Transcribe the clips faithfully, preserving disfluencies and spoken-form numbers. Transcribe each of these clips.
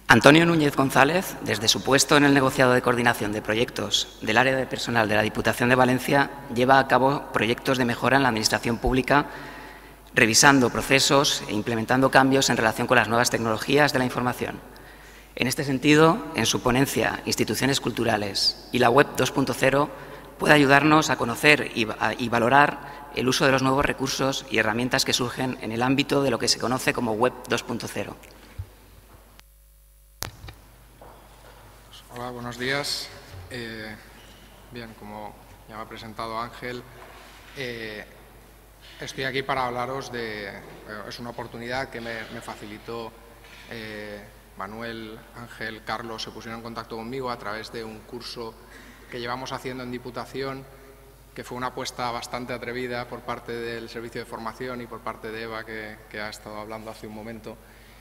Antonio Núñez González, desde su puesto en el negociado de coordinación de proyectos del área de personal de la Diputación de Valencia, lleva a cabo proyectos de mejora en la administración pública, revisando procesos e implementando cambios en relación con las nuevas tecnologías de la información. En este sentido, en su ponencia Instituciones Culturales y la Web dos punto cero, puede ayudarnos a conocer y, a, y valorar el uso de los nuevos recursos y herramientas que surgen en el ámbito de lo que se conoce como Web dos punto cero. Hola, buenos días. Eh, bien, como ya me ha presentado Ángel, eh, estoy aquí para hablaros de… Eh, es una oportunidad que me, me facilitó eh, Manuel, Ángel, Carlos, se pusieron en contacto conmigo a través de un curso que llevamos haciendo en Diputación, que fue una apuesta bastante atrevida por parte del Servicio de Formación y por parte de Eva, que, que ha estado hablando hace un momento,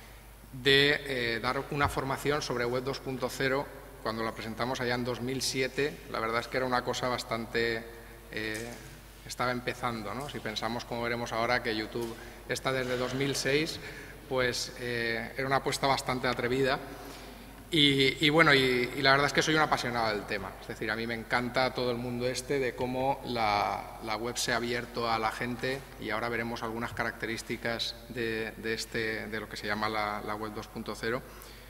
de eh, dar una formación sobre Web dos punto cero. Cuando la presentamos allá en dos mil siete, la verdad es que era una cosa bastante… Eh, estaba empezando, ¿no? Si pensamos, como veremos ahora, que YouTube está desde dos mil seis, pues eh, era una apuesta bastante atrevida. Y, y bueno, y, y la verdad es que soy un apasionado del tema. Es decir, a mí me encanta todo el mundo este de cómo la, la web se ha abierto a la gente, y ahora veremos algunas características de, de, este, de lo que se llama la, la Web dos punto cero.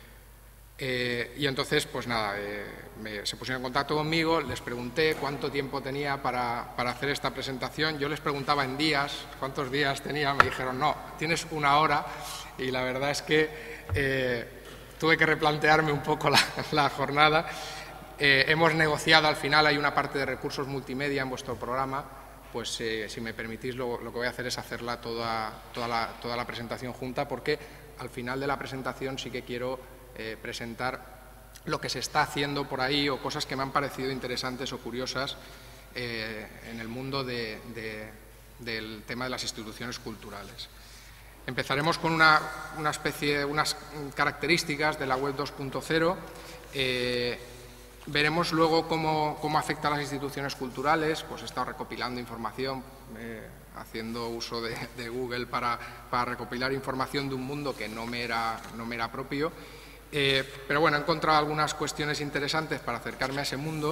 Eh, y entonces, pues nada, eh, me, se pusieron en contacto conmigo, les pregunté cuánto tiempo tenía para, para hacer esta presentación. Yo les preguntaba en días, cuántos días tenía, me dijeron, no, tienes una hora, y la verdad es que eh, tuve que replantearme un poco la, la jornada. Eh, hemos negociado, al final hay una parte de recursos multimedia en vuestro programa, pues eh, si me permitís lo, lo que voy a hacer es hacerla toda, toda, la, toda la presentación junta, porque al final de la presentación sí que quiero Eh, presentar lo que se está haciendo por ahí o cosas que me han parecido interesantes o curiosas eh, en el mundo de, de, del tema de las instituciones culturales. Empezaremos con una, una especie, unas características de la Web dos punto cero. Eh, veremos luego cómo, cómo afecta a las instituciones culturales. Pues he estado recopilando información, eh, haciendo uso de, de Google para, para recopilar información de un mundo que no me era, no me era propio. Eh, pero bueno, he encontrado algunas cuestiones interesantes para acercarme a ese mundo.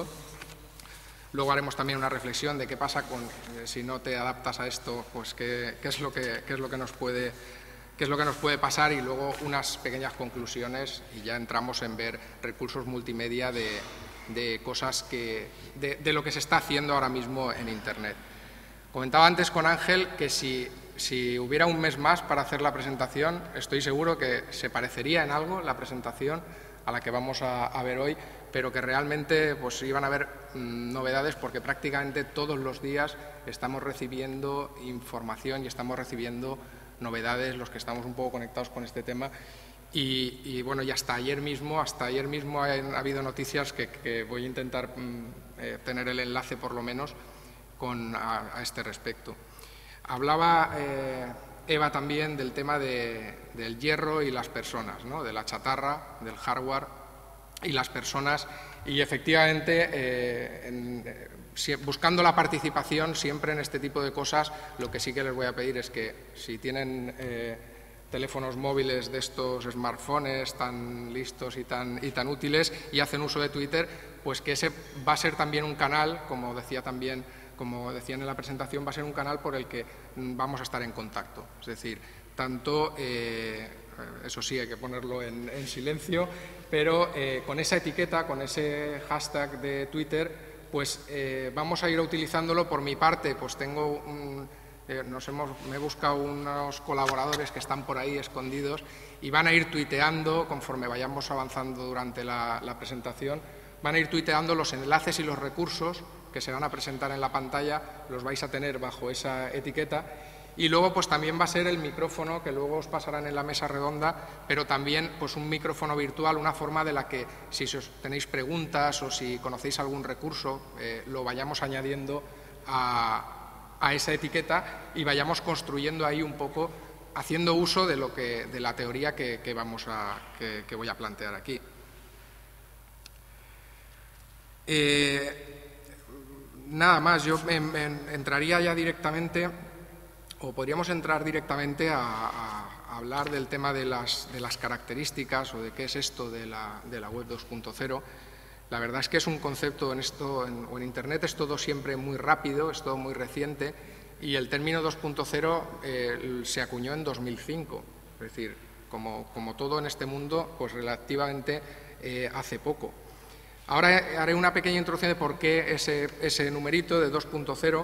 Luego haremos también una reflexión de qué pasa con, eh, si no te adaptas a esto, pues qué, qué, es lo que, qué, es lo que nos puede, qué es lo que nos puede pasar, y luego unas pequeñas conclusiones, y ya entramos en ver recursos multimedia de, de cosas que, de, de lo que se está haciendo ahora mismo en Internet. Comentaba antes con Ángel que si… Si hubiera un mes más para hacer la presentación, estoy seguro que se parecería en algo la presentación a la que vamos a, a ver hoy, pero que realmente pues, iban a haber mmm, novedades, porque prácticamente todos los días estamos recibiendo información y estamos recibiendo novedades, los que estamos un poco conectados con este tema. Y, y bueno, y hasta ayer mismo, hasta ayer mismo ha, ha habido noticias que, que voy a intentar mmm, eh, tener el enlace por lo menos con, a, a este respecto. Hablaba eh, Eva también del tema de, del hierro y las personas, ¿no? De la chatarra, del hardware y las personas, y efectivamente eh, en, eh, si, buscando la participación siempre en este tipo de cosas, lo que sí que les voy a pedir es que si tienen eh, teléfonos móviles de estos smartphones tan listos y tan, y tan útiles y hacen uso de Twitter, pues que ese va a ser también un canal, como decía también Como decían en la presentación, va a ser un canal por el que vamos a estar en contacto. Es decir, tanto, eh, eso sí, hay que ponerlo en, en silencio, pero eh, con esa etiqueta, con ese hashtag de Twitter, pues eh, vamos a ir utilizándolo. Por mi parte, pues tengo un, eh, nos hemos, me he buscado unos colaboradores que están por ahí escondidos y van a ir tuiteando conforme vayamos avanzando durante la, la presentación. Van a ir tuiteando los enlaces y los recursos que se van a presentar en la pantalla, los vais a tener bajo esa etiqueta. Y luego pues también va a ser el micrófono que luego os pasarán en la mesa redonda, pero también pues un micrófono virtual, una forma de la que si os tenéis preguntas o si conocéis algún recurso, eh, lo vayamos añadiendo a, a esa etiqueta y vayamos construyendo ahí un poco, haciendo uso de, lo que, de la teoría que, que, vamos a, que, que voy a plantear aquí. Eh, Nada más, yo me, me entraría ya directamente, o podríamos entrar directamente a, a, a hablar del tema de las, de las características o de qué es esto de la, de la web dos punto cero, la verdad es que es un concepto en esto, en, o en Internet es todo siempre muy rápido, es todo muy reciente, y el término dos punto cero eh, se acuñó en dos mil cinco, es decir, como, como todo en este mundo, pues relativamente eh, hace poco. Ahora haré una pequeña introducción de por qué ese, ese numerito de dos punto cero.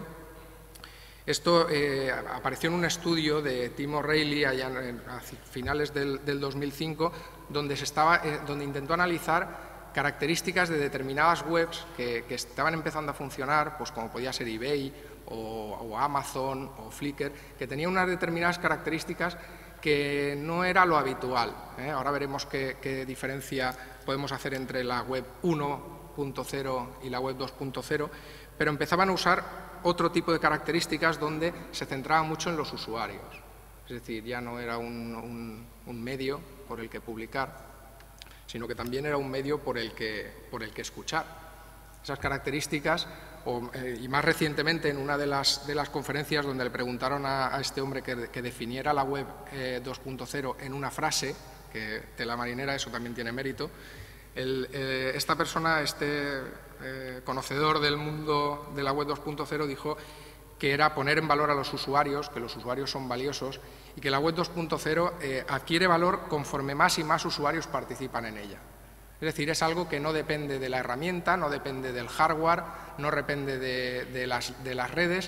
Esto eh, apareció en un estudio de Tim O'Reilly allá en, a finales del, del dos mil cinco, donde, se estaba, eh, donde intentó analizar características de determinadas webs que, que estaban empezando a funcionar, pues como podía ser eBay o, o Amazon o Flickr, que tenían unas determinadas características que no era lo habitual, ¿eh? Ahora veremos qué, qué diferencia podemos hacer entre la web uno punto cero y la web dos punto cero, pero empezaban a usar otro tipo de características donde se centraba mucho en los usuarios. Es decir, ya no era un, un, un medio por el que publicar, sino que también era un medio por el que, por el que escuchar. Esas características, o, eh, y más recientemente en una de las, de las conferencias donde le preguntaron a, a este hombre que, que definiera la web eh, dos punto cero en una frase, que de la marinera eso también tiene mérito, el, eh, esta persona, este eh, conocedor del mundo de la web dos punto cero, dijo que era poner en valor a los usuarios, que los usuarios son valiosos y que la web dos punto cero eh, adquiere valor conforme más y más usuarios participan en ella. Es decir, es algo que no depende de la herramienta, no depende del hardware, no depende de, de, las, de las redes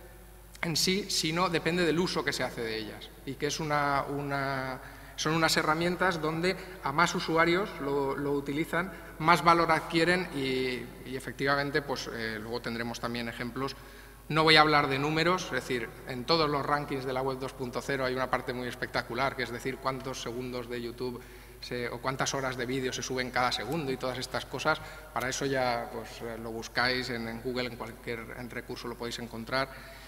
en sí, sino depende del uso que se hace de ellas. Y que es una, una, son unas herramientas donde a más usuarios lo, lo utilizan, más valor adquieren y, y efectivamente pues, eh, luego tendremos también ejemplos. No voy a hablar de números, es decir, en todos los rankings de la web dos punto cero hay una parte muy espectacular, que es decir, cuántos segundos de YouTube se, o cuántas horas de vídeo se suben cada segundo y todas estas cosas. Para eso ya pues, lo buscáis en, en Google, en cualquier en recurso lo podéis encontrar.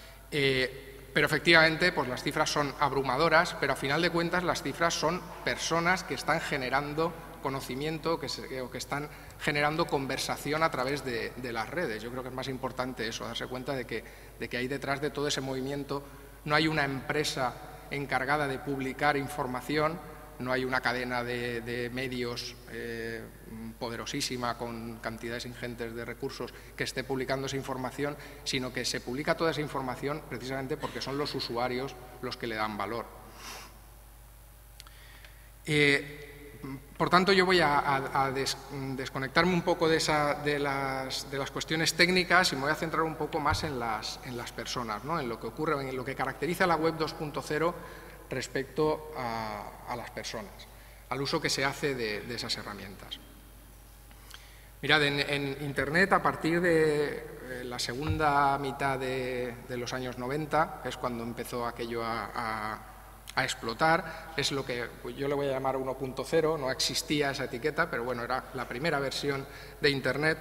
Eh, pero efectivamente pues, las cifras son abrumadoras, pero a final de cuentas las cifras son personas que están generando conocimiento que se, o que están generando conversación a través de, de las redes. Yo creo que es más importante eso, darse cuenta de que, de que ahí detrás de todo ese movimiento no hay una empresa encargada de publicar información, no hay una cadena de, de medios eh, poderosísima con cantidades ingentes de recursos que esté publicando esa información, sino que se publica toda esa información precisamente porque son los usuarios los que le dan valor. Eh, Por tanto, yo voy a, a, a des, desconectarme un poco de, esa, de, las, de las cuestiones técnicas y me voy a centrar un poco más en las, en las personas, ¿no? En lo que ocurre, en lo que caracteriza la web dos punto cero respecto a, a las personas, al uso que se hace de, de esas herramientas. Mirad, en, en Internet, a partir de la segunda mitad de, de los años noventa, es cuando empezó aquello a, a a explotar, es lo que yo le voy a llamar uno punto cero, no existía esa etiqueta, pero bueno, era la primera versión de Internet.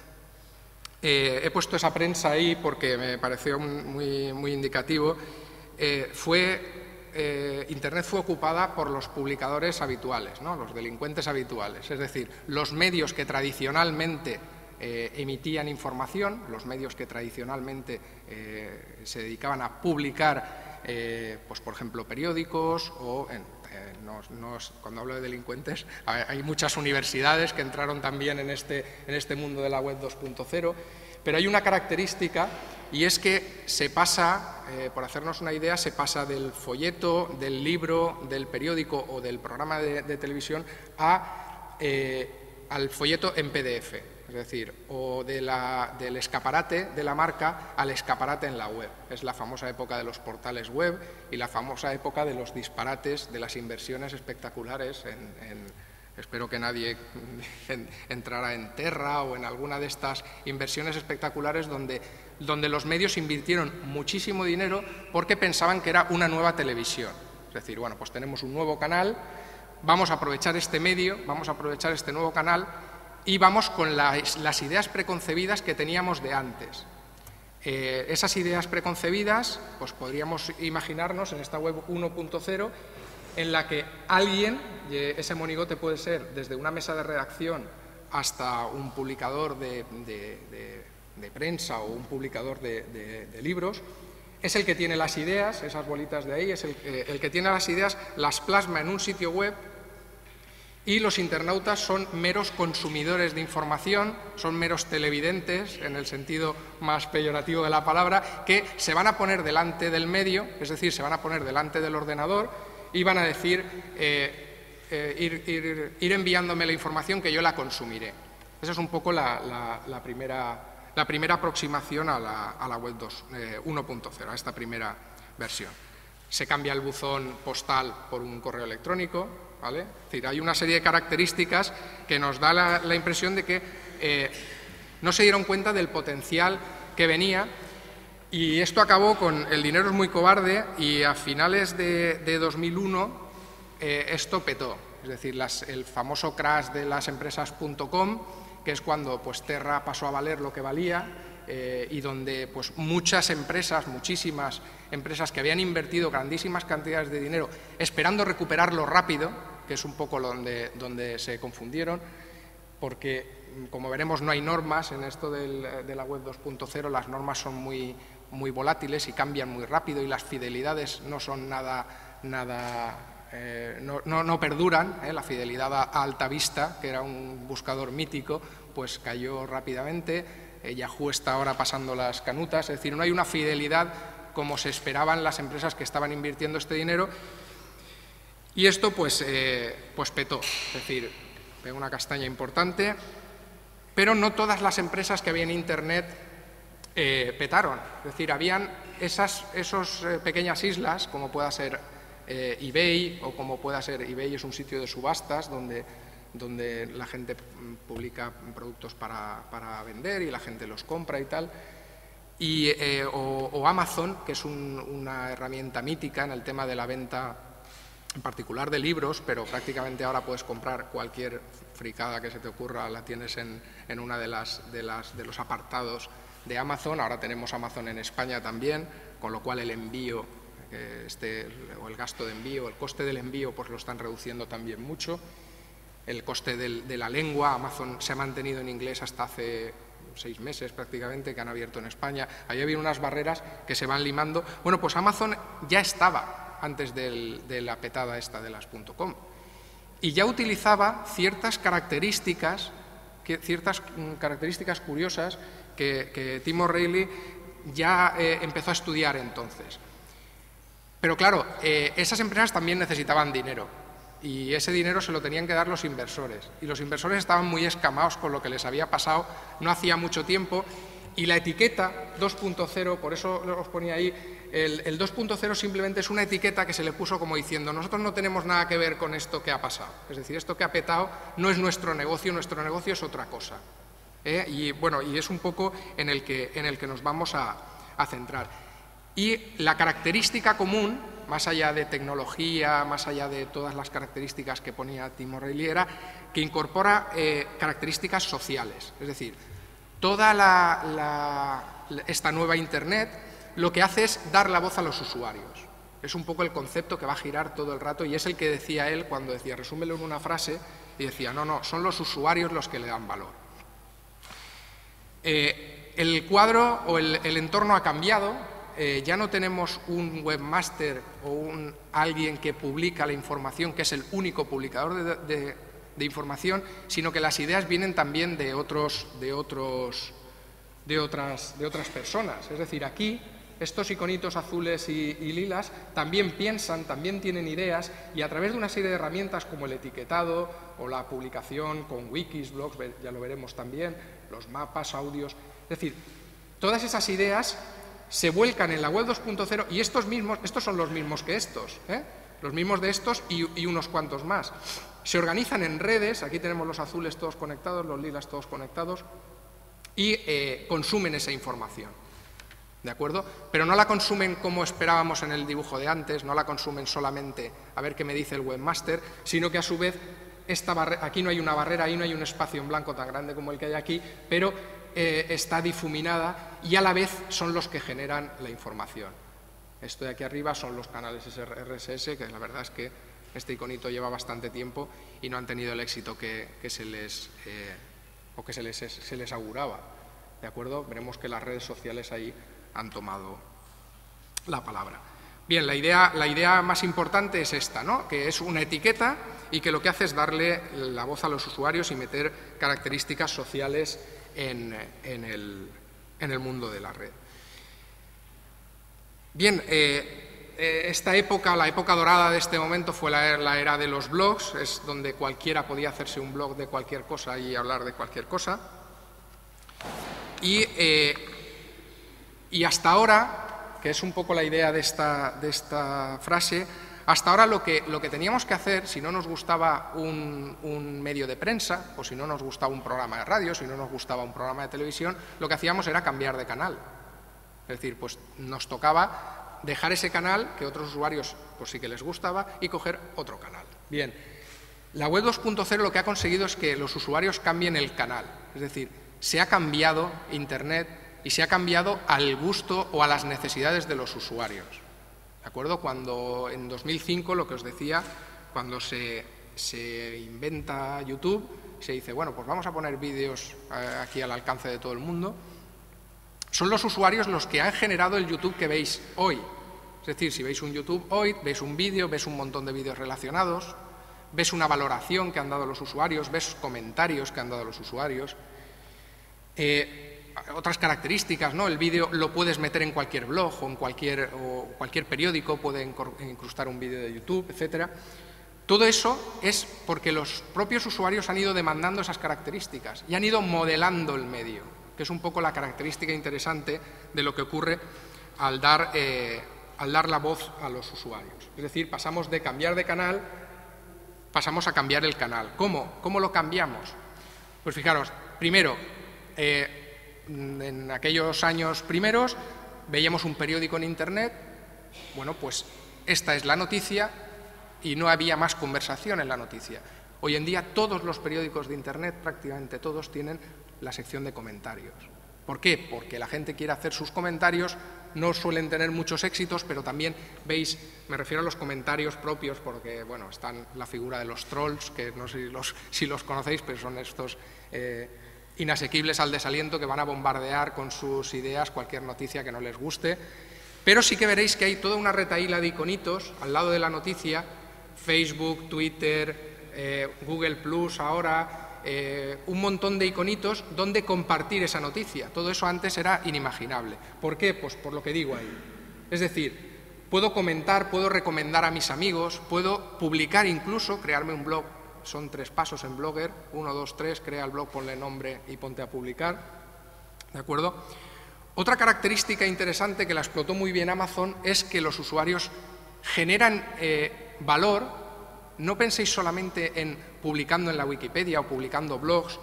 Eh, he puesto esa prensa ahí porque me pareció muy, muy indicativo. Eh, fue, eh, Internet fue ocupada por los publicadores habituales, ¿no? Los delincuentes habituales, es decir, los medios que tradicionalmente eh, emitían información, los medios que tradicionalmente eh, se dedicaban a publicar Eh, pues por ejemplo periódicos o en, eh, no, no, cuando hablo de delincuentes hay muchas universidades que entraron también en este, en este mundo de la web dos punto cero, pero hay una característica y es que se pasa, eh, por hacernos una idea, se pasa del folleto, del libro, del periódico o del programa de, de televisión a, eh, al folleto en P D F. Es decir, o de la, del escaparate de la marca al escaparate en la web. Es la famosa época de los portales web y la famosa época de los disparates, de las inversiones espectaculares. En, en, espero que nadie en, entrara en Terra o en alguna de estas inversiones espectaculares donde, donde los medios invirtieron muchísimo dinero porque pensaban que era una nueva televisión. Es decir, bueno, pues tenemos un nuevo canal, vamos a aprovechar este medio, vamos a aprovechar este nuevo canal y vamos con las, las ideas preconcebidas que teníamos de antes. Eh, esas ideas preconcebidas, pues podríamos imaginarnos en esta web uno punto cero, en la que alguien, eh, ese monigote puede ser desde una mesa de redacción hasta un publicador de, de, de, de prensa o un publicador de, de, de libros, es el que tiene las ideas, esas bolitas de ahí, es el, eh, el que tiene las ideas, las plasma en un sitio web y los internautas son meros consumidores de información, son meros televidentes, en el sentido más peyorativo de la palabra, que se van a poner delante del medio, es decir, se van a poner delante del ordenador y van a decir, eh, eh, ir, ir, ir enviándome la información que yo la consumiré. Esa es un poco la, la, la, primera, la primera aproximación a la, a la web uno punto cero, a esta primera versión. Se cambia el buzón postal por un correo electrónico, ¿vale? Es decir, hay una serie de características que nos da la, la impresión de que eh, no se dieron cuenta del potencial que venía, y esto acabó con el dinero es muy cobarde, y a finales de, de dos mil uno eh, esto petó. Es decir, las, el famoso crash de las empresas punto com, que es cuando pues, Terra pasó a valer lo que valía, eh, y donde pues, muchas empresas, muchísimas empresas que habían invertido grandísimas cantidades de dinero esperando recuperarlo rápido, que es un poco donde, donde se confundieron, porque, como veremos, no hay normas en esto del, de la web dos punto cero, las normas son muy, muy volátiles y cambian muy rápido, y las fidelidades no son nada, nada eh, no, no, no perduran, ¿eh? La fidelidad a, a Alta Vista, que era un buscador mítico, pues cayó rápidamente, eh, Yahoo está ahora pasando las canutas, es decir, no hay una fidelidad como se esperaban las empresas que estaban invirtiendo este dinero. Y esto pues, eh, pues petó, es decir, pegó una castaña importante, pero no todas las empresas que había en Internet eh, petaron. Es decir, habían esas esos, eh, pequeñas islas, como pueda ser eh, eBay, o como pueda ser, eBay es un sitio de subastas donde, donde la gente publica productos para, para vender y la gente los compra y tal, y, eh, o, o Amazon, que es un, una herramienta mítica en el tema de la venta, en particular de libros, pero prácticamente ahora puedes comprar cualquier fricada que se te ocurra, la tienes en, en una de, las, de, las, de los apartados de Amazon. Ahora tenemos Amazon en España también, con lo cual el envío, eh, este, o el gasto de envío, el coste del envío, pues lo están reduciendo también mucho. El coste del, de la lengua, Amazon se ha mantenido en inglés hasta hace seis meses prácticamente, que han abierto en España. Ahí había unas barreras que se van limando. Bueno, pues Amazon ya estaba antes del, de la petada esta de las .com, y ya utilizaba ciertas características, que, ciertas características curiosas que, que Tim O'Reilly ya eh, empezó a estudiar entonces. Pero claro, eh, esas empresas también necesitaban dinero, y ese dinero se lo tenían que dar los inversores, y los inversores estaban muy escamados con lo que les había pasado no hacía mucho tiempo, y la etiqueta dos punto cero, por eso os ponía ahí, el, el dos punto cero simplemente es una etiqueta que se le puso como diciendo, nosotros no tenemos nada que ver con esto que ha pasado. Es decir, esto que ha petado no es nuestro negocio, nuestro negocio es otra cosa. ¿Eh? Y bueno, y es un poco en el que, en el que nos vamos a, a centrar. Y la característica común, más allá de tecnología, más allá de todas las características que ponía Tim O'Reilly, era que incorpora eh, características sociales. Es decir, toda la, la, esta nueva Internet lo que hace es dar la voz a los usuarios. Es un poco el concepto que va a girar todo el rato, y es el que decía él cuando decía, resúmelo en una frase, y decía, no, no, son los usuarios los que le dan valor. Eh, el cuadro o el, el entorno ha cambiado, eh, ya no tenemos un webmaster o un, alguien que publica la información, que es el único publicador de, de, de información, sino que las ideas vienen también de, otros, de, otros, de, otras, de otras personas. Es decir, aquí estos iconitos azules y, y lilas también piensan, también tienen ideas, y a través de una serie de herramientas como el etiquetado o la publicación con wikis, blogs, ya lo veremos también, los mapas, audios, es decir, todas esas ideas se vuelcan en la web dos punto cero, y estos mismos, estos son los mismos que estos, ¿eh? Los mismos de estos y, y unos cuantos más. Se organizan en redes, aquí tenemos los azules todos conectados, los lilas todos conectados, y eh, consumen esa información. ¿De acuerdo? Pero no la consumen como esperábamos en el dibujo de antes, no la consumen solamente a ver qué me dice el webmaster, sino que a su vez, esta aquí no hay una barrera, ahí no hay un espacio en blanco tan grande como el que hay aquí, pero eh, está difuminada, y a la vez son los que generan la información. Esto de aquí arriba son los canales R S S, que la verdad es que este iconito lleva bastante tiempo y no han tenido el éxito que, que se les, eh, o que se les, se les auguraba. ¿De acuerdo? Veremos que las redes sociales ahí han tomado, la palabra. Bien, la idea, la idea más importante es esta, ¿no? Que es una etiqueta y que lo que hace es darle la voz a los usuarios y meter características sociales en, en, el, en el mundo de la red. Bien, eh, esta época, la época dorada de este momento fue la, la era de los blogs, es donde cualquiera podía hacerse un blog de cualquier cosa y hablar de cualquier cosa. Y, eh, y hasta ahora, que es un poco la idea de esta, de esta frase, hasta ahora lo que, lo que teníamos que hacer, si no nos gustaba un, un medio de prensa, o si no nos gustaba un programa de radio, si no nos gustaba un programa de televisión, lo que hacíamos era cambiar de canal. Es decir, pues nos tocaba dejar ese canal, que a otros usuarios pues sí que les gustaba, y coger otro canal. Bien, la web dos punto cero lo que ha conseguido es que los usuarios cambien el canal. Es decir, se ha cambiado Internet y se ha cambiado al gusto o a las necesidades de los usuarios. ¿De acuerdo? Cuando en dos mil cinco, lo que os decía, cuando se, se inventa YouTube, se dice, bueno, pues vamos a poner vídeos eh, aquí al alcance de todo el mundo. Son los usuarios los que han generado el YouTube que veis hoy. Es decir, si veis un YouTube hoy, veis un vídeo, ves un montón de vídeos relacionados, ves una valoración que han dado los usuarios, ves comentarios que han dado los usuarios. Eh, otras características, ¿no? El vídeo lo puedes meter en cualquier blog o en cualquier, o cualquier periódico, puede incrustar un vídeo de YouTube, etcétera. Todo eso es porque los propios usuarios han ido demandando esas características y han ido modelando el medio, que es un poco la característica interesante de lo que ocurre al dar, eh, al dar la voz a los usuarios. Es decir, pasamos de cambiar de canal, pasamos a cambiar el canal. ¿Cómo? ¿Cómo lo cambiamos? Pues fijaros, primero, eh, en aquellos años primeros veíamos un periódico en Internet, bueno, pues esta es la noticia y no había más conversación en la noticia. Hoy en día todos los periódicos de Internet, prácticamente todos, tienen la sección de comentarios. ¿Por qué? Porque la gente quiere hacer sus comentarios, no suelen tener muchos éxitos, pero también veis, me refiero a los comentarios propios, porque, bueno, están la figura de los trolls, que no sé si los, si los conocéis, pero son estos eh, inasequibles al desaliento que van a bombardear con sus ideas cualquier noticia que no les guste. Pero sí que veréis que hay toda una retahíla de iconitos al lado de la noticia, Facebook, Twitter, eh, Google Plus ahora, eh, un montón de iconitos donde compartir esa noticia. Todo eso antes era inimaginable. ¿Por qué? Pues por lo que digo ahí. Es decir, puedo comentar, puedo recomendar a mis amigos, puedo publicar incluso, crearme un blog. Son tres pasos en Blogger, uno, dos, tres, crea el blog, ponle nombre y ponte a publicar. ¿De acuerdo? Otra característica interesante que la explotó muy bien Amazon es que los usuarios generan eh, valor. No penséis solamente en publicando en la Wikipedia o publicando blogs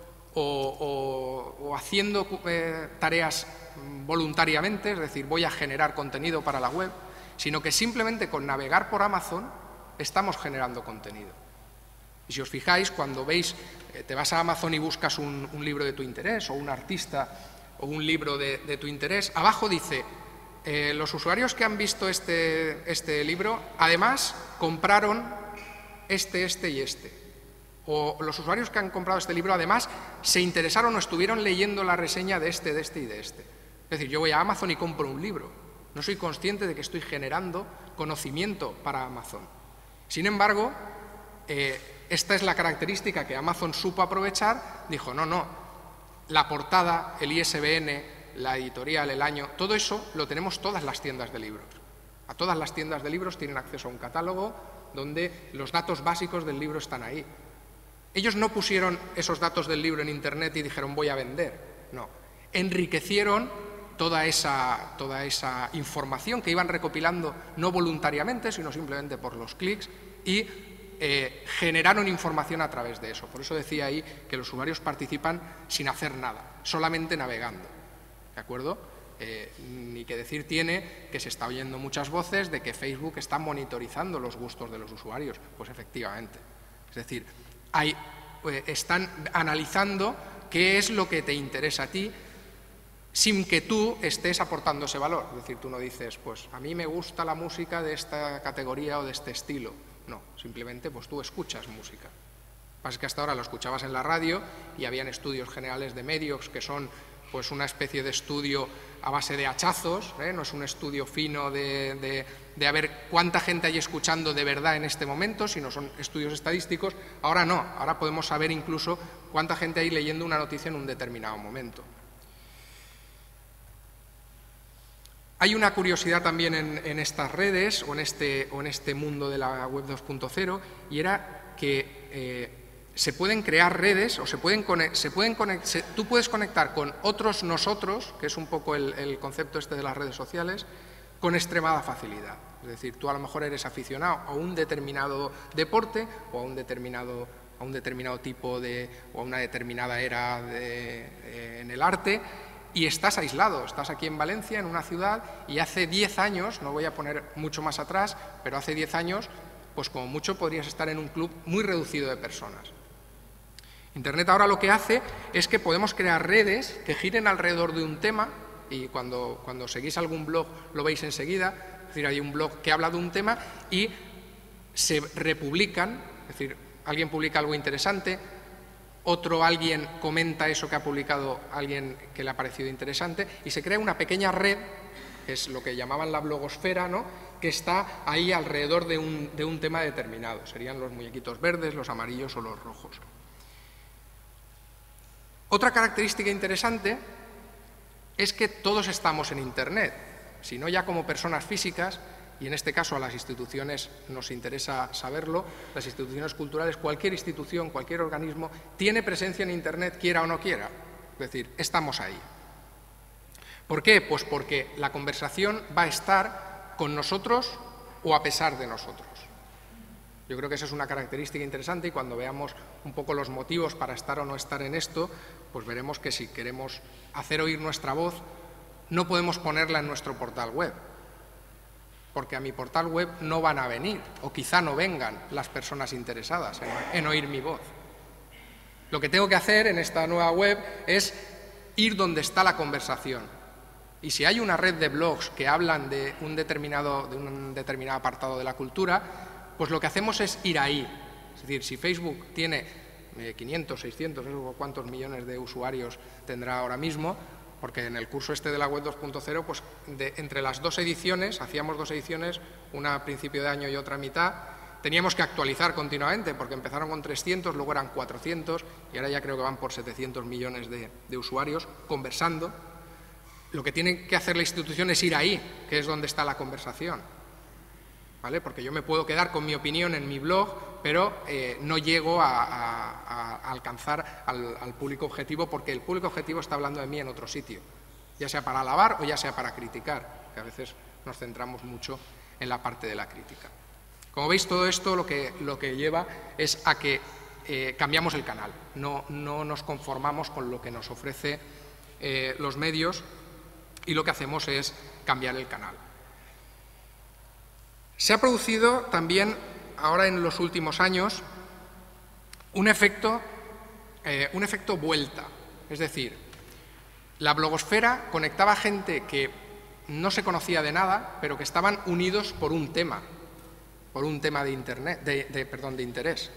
o, o, o haciendo eh, tareas voluntariamente, es decir, voy a generar contenido para la web, sino que simplemente con navegar por Amazon estamos generando contenido. Y si os fijáis, cuando veis, eh, te vas a Amazon y buscas un, un libro de tu interés o un artista o un libro de, de tu interés, abajo dice, eh, los usuarios que han visto este, este libro, además, compraron este, este y este. O los usuarios que han comprado este libro, además, se interesaron o estuvieron leyendo la reseña de este, de este y de este. Es decir, yo voy a Amazon y compro un libro. No soy consciente de que estoy generando conocimiento para Amazon. Sin embargo, eh, esta es la característica que Amazon supo aprovechar. Dijo, no, no, la portada, el I S B N, la editorial, el año, todo eso lo tenemos todas las tiendas de libros. A todas las tiendas de libros tienen acceso a un catálogo donde los datos básicos del libro están ahí. Ellos no pusieron esos datos del libro en Internet y dijeron voy a vender. No, enriquecieron toda esa, toda esa información que iban recopilando no voluntariamente, sino simplemente por los clics y eh, generaron información a través de eso. Por eso decía ahí que los usuarios participan sin hacer nada, solamente navegando. ¿De acuerdo? Eh, ni que decir tiene que se está oyendo muchas voces de que Facebook está monitorizando los gustos de los usuarios. Pues efectivamente. Es decir, hay, eh, están analizando qué es lo que te interesa a ti sin que tú estés aportando ese valor. Es decir, tú no dices, pues a mí me gusta la música de esta categoría o de este estilo. No, simplemente pues tú escuchas música. Lo que pasa es que hasta ahora lo escuchabas en la radio y habían estudios generales de medios que son pues una especie de estudio a base de hachazos, ¿eh? No es un estudio fino de, de, de a ver cuánta gente hay escuchando de verdad en este momento, sino son estudios estadísticos. Ahora no, ahora podemos saber incluso cuánta gente hay leyendo una noticia en un determinado momento. Hay una curiosidad también en, en estas redes o en, este, o en este mundo de la web dos punto cero, y era que eh, se pueden crear redes o se pueden, se pueden se, tú puedes conectar con otros nosotros, que es un poco el, el concepto este de las redes sociales, con extremada facilidad. Es decir, tú a lo mejor eres aficionado a un determinado deporte o a un determinado, a un determinado tipo de, o a una determinada era de, eh, en el arte, y estás aislado, estás aquí en Valencia, en una ciudad, y hace diez años, no voy a poner mucho más atrás, pero hace diez años, pues como mucho podrías estar en un club muy reducido de personas. Internet ahora lo que hace es que podemos crear redes que giren alrededor de un tema, y cuando, cuando seguís algún blog lo veis enseguida, es decir, hay un blog que habla de un tema y se republican, es decir, alguien publica algo interesante, otro alguien comenta eso que ha publicado alguien que le ha parecido interesante, y se crea una pequeña red, que es lo que llamaban la blogosfera, ¿no?, que está ahí alrededor de un, de un tema determinado. Serían los muñequitos verdes, los amarillos o los rojos. Otra característica interesante es que todos estamos en Internet, si no ya como personas físicas, y en este caso a las instituciones nos interesa saberlo, las instituciones culturales, cualquier institución, cualquier organismo, tiene presencia en Internet, quiera o no quiera. Es decir, estamos ahí. ¿Por qué? Pues porque la conversación va a estar con nosotros o a pesar de nosotros. Yo creo que esa es una característica interesante, y cuando veamos un poco los motivos para estar o no estar en esto, pues veremos que si queremos hacer oír nuestra voz, no podemos ponerla en nuestro portal web, porque a mi portal web no van a venir, o quizá no vengan las personas interesadas en, en oír mi voz. Lo que tengo que hacer en esta nueva web es ir donde está la conversación. Y si hay una red de blogs que hablan de un determinado, de un determinado apartado de la cultura, pues lo que hacemos es ir ahí. Es decir, si Facebook tiene eh, quinientos, seiscientos, o cuántos millones de usuarios tendrá ahora mismo, porque en el curso este de la web dos punto cero, pues de, entre las dos ediciones, hacíamos dos ediciones, una a principio de año y otra a mitad, teníamos que actualizar continuamente, porque empezaron con trescientos, luego eran cuatrocientos, y ahora ya creo que van por setecientos millones de, de usuarios conversando. Lo que tiene que hacer la institución es ir ahí, que es donde está la conversación, ¿vale? Porque yo me puedo quedar con mi opinión en mi blog, pero eh, no llego a, a, a alcanzar al, al público objetivo, porque el público objetivo está hablando de mí en otro sitio, ya sea para alabar o ya sea para criticar, que a veces nos centramos mucho en la parte de la crítica. Como veis, todo esto lo que, lo que lleva es a que eh, cambiamos el canal, no, no nos conformamos con lo que nos ofrece eh, los medios, y lo que hacemos es cambiar el canal. Se ha producido también, ahora en los últimos años, un efecto, eh, un efecto vuelta. Es decir, la blogosfera conectaba a gente que no se conocía de nada, pero que estaban unidos por un tema, por un tema de, internet, de, de, perdón, de interés.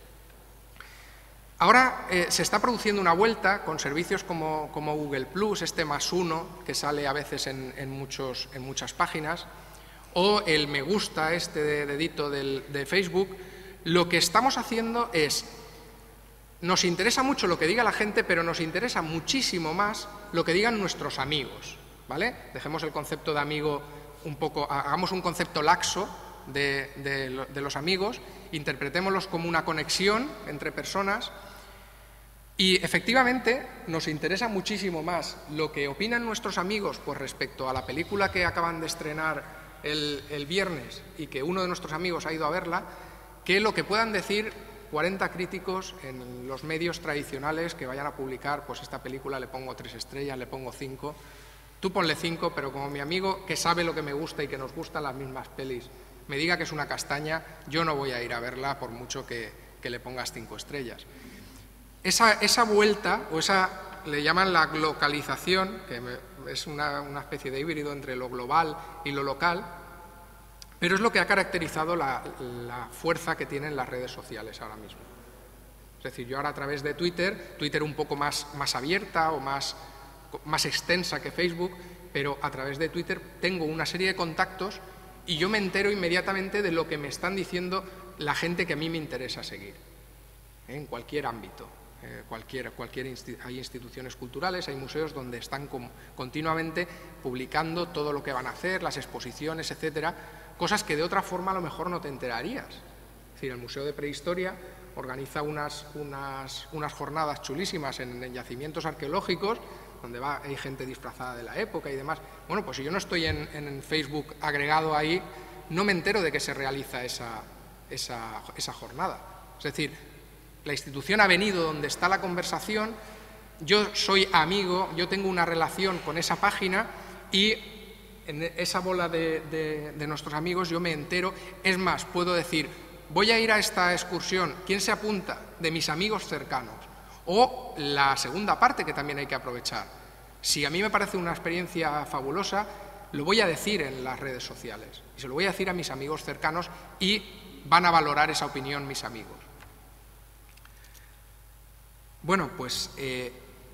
Ahora eh, se está produciendo una vuelta con servicios como, como Google Plus, este más uno, que sale a veces en, en, muchos, en muchas páginas, o el me gusta, este de, dedito del, de Facebook. Lo que estamos haciendo es, nos interesa mucho lo que diga la gente, pero nos interesa muchísimo más lo que digan nuestros amigos, ¿vale? Dejemos el concepto de amigo un poco, hagamos un concepto laxo de, de, de los amigos, interpretémoslos como una conexión entre personas, y efectivamente nos interesa muchísimo más lo que opinan nuestros amigos pues respecto a la película que acaban de estrenar el, el viernes y que uno de nuestros amigos ha ido a verla, que lo que puedan decir cuarenta críticos en los medios tradicionales que vayan a publicar, pues esta película le pongo tres estrellas, le pongo cinco, tú ponle cinco, pero como mi amigo que sabe lo que me gusta y que nos gustan las mismas pelis me diga que es una castaña, yo no voy a ir a verla por mucho que, que le pongas cinco estrellas. Esa, esa vuelta, o esa, le llaman la localización, que es una, una especie de híbrido entre lo global y lo local, pero es lo que ha caracterizado la, la fuerza que tienen las redes sociales ahora mismo. Es decir, yo ahora a través de Twitter, Twitter un poco más, más abierta o más más extensa que Facebook, pero a través de Twitter tengo una serie de contactos y yo me entero inmediatamente de lo que me están diciendo la gente que a mí me interesa seguir, ¿eh? En cualquier ámbito. Eh, cualquier, cualquier insti- hay instituciones culturales, hay museos donde están com- continuamente publicando todo lo que van a hacer, las exposiciones, etcétera, cosas que de otra forma a lo mejor no te enterarías. Es decir, el Museo de Prehistoria organiza unas, unas, unas jornadas chulísimas en, en yacimientos arqueológicos, donde va, hay gente disfrazada de la época y demás. Bueno, pues si yo no estoy en, en Facebook agregado ahí, no me entero de que se realiza esa, esa, esa jornada. Es decir, la institución ha venido donde está la conversación, yo soy amigo, yo tengo una relación con esa página y en esa bola de, de, de nuestros amigos yo me entero. Es más, puedo decir, voy a ir a esta excursión, ¿quién se apunta? De mis amigos cercanos. O la segunda parte que también hay que aprovechar. Si a mí me parece una experiencia fabulosa, lo voy a decir en las redes sociales. Y se lo voy a decir a mis amigos cercanos y van a valorar esa opinión mis amigos. Bueno, pues, eh,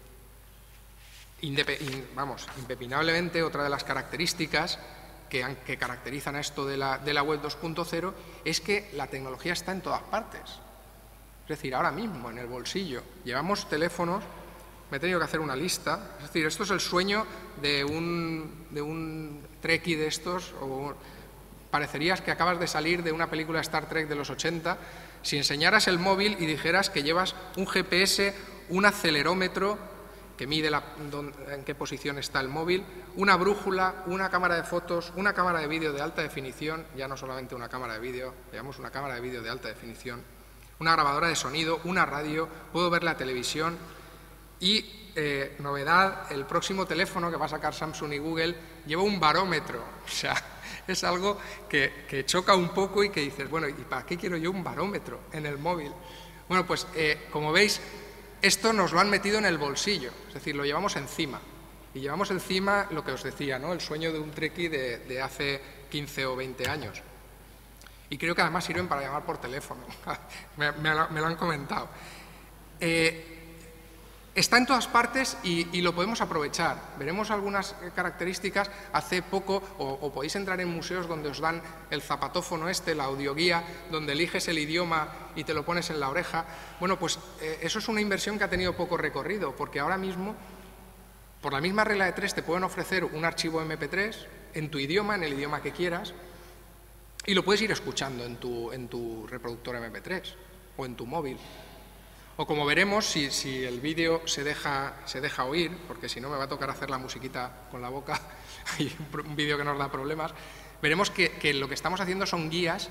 indepe in, vamos, impepinablemente otra de las características que, han, que caracterizan a esto de la, de la web dos punto cero es que la tecnología está en todas partes. Es decir, ahora mismo, en el bolsillo, llevamos teléfonos, me he tenido que hacer una lista, es decir, esto es el sueño de un, de un trekkie de estos, o parecerías que acabas de salir de una película de Star Trek de los ochenta, si enseñaras el móvil y dijeras que llevas un G P S, un acelerómetro que mide la, en qué posición está el móvil, una brújula, una cámara de fotos, una cámara de vídeo de alta definición, ya no solamente una cámara de vídeo, llevamos una cámara de vídeo de alta definición, una grabadora de sonido, una radio, puedo ver la televisión y, eh, novedad, el próximo teléfono que va a sacar Samsung y Google lleva un barómetro, o sea, es algo que, que choca un poco y que dices, bueno, ¿y para qué quiero yo un barómetro en el móvil? Bueno, pues eh, como veis, esto nos lo han metido en el bolsillo, es decir, lo llevamos encima. Y llevamos encima lo que os decía, ¿no? El sueño de un trekkie de, de hace quince o veinte años. Y creo que además sirven para llamar por teléfono, me, me, lo, me lo han comentado. Eh, Está en todas partes y, y lo podemos aprovechar. Veremos algunas características. Hace poco, o, o podéis entrar en museos donde os dan el zapatófono este, la audioguía, donde eliges el idioma y te lo pones en la oreja. Bueno, pues eh, eso es una inversión que ha tenido poco recorrido, porque ahora mismo, por la misma regla de tres, te pueden ofrecer un archivo eme pe tres en tu idioma, en el idioma que quieras, y lo puedes ir escuchando en tu, en tu reproductor eme pe tres o en tu móvil. O como veremos, si, si el vídeo se deja, se deja oír, porque si no me va a tocar hacer la musiquita con la boca, hay un vídeo que nos da problemas, veremos que, que lo que estamos haciendo son guías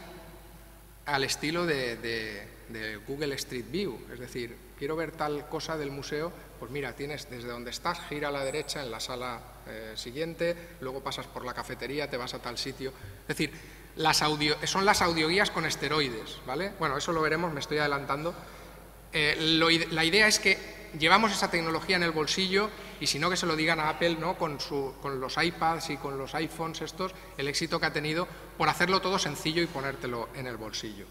al estilo de, de, de Google Street View. Es decir, quiero ver tal cosa del museo, pues mira, tienes desde donde estás, gira a la derecha en la sala eh, siguiente, luego pasas por la cafetería, te vas a tal sitio. Es decir, las audio, son las audioguías con esteroides, ¿vale? Bueno, eso lo veremos, me estoy adelantando. Eh, lo, la idea es que llevamos esa tecnología en el bolsillo y si no que se lo digan a Apple, ¿no? con, su, con los iPads y con los iPhones estos, el éxito que ha tenido por hacerlo todo sencillo y ponértelo en el bolsillo.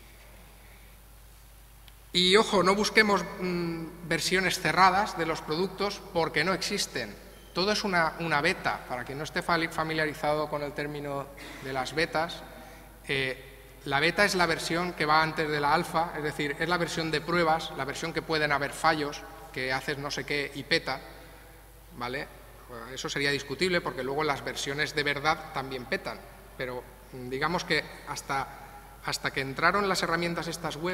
Y ojo, no busquemos mmm, versiones cerradas de los productos porque no existen. Todo es una, una beta. Para quien no esté familiarizado con el término de las betas, eh, la beta es la versión que va antes de la alfa, es decir, es la versión de pruebas, la versión que pueden haber fallos, que haces no sé qué y peta, ¿vale? Eso sería discutible porque luego las versiones de verdad también petan, pero digamos que hasta, hasta que entraron las herramientas estas web,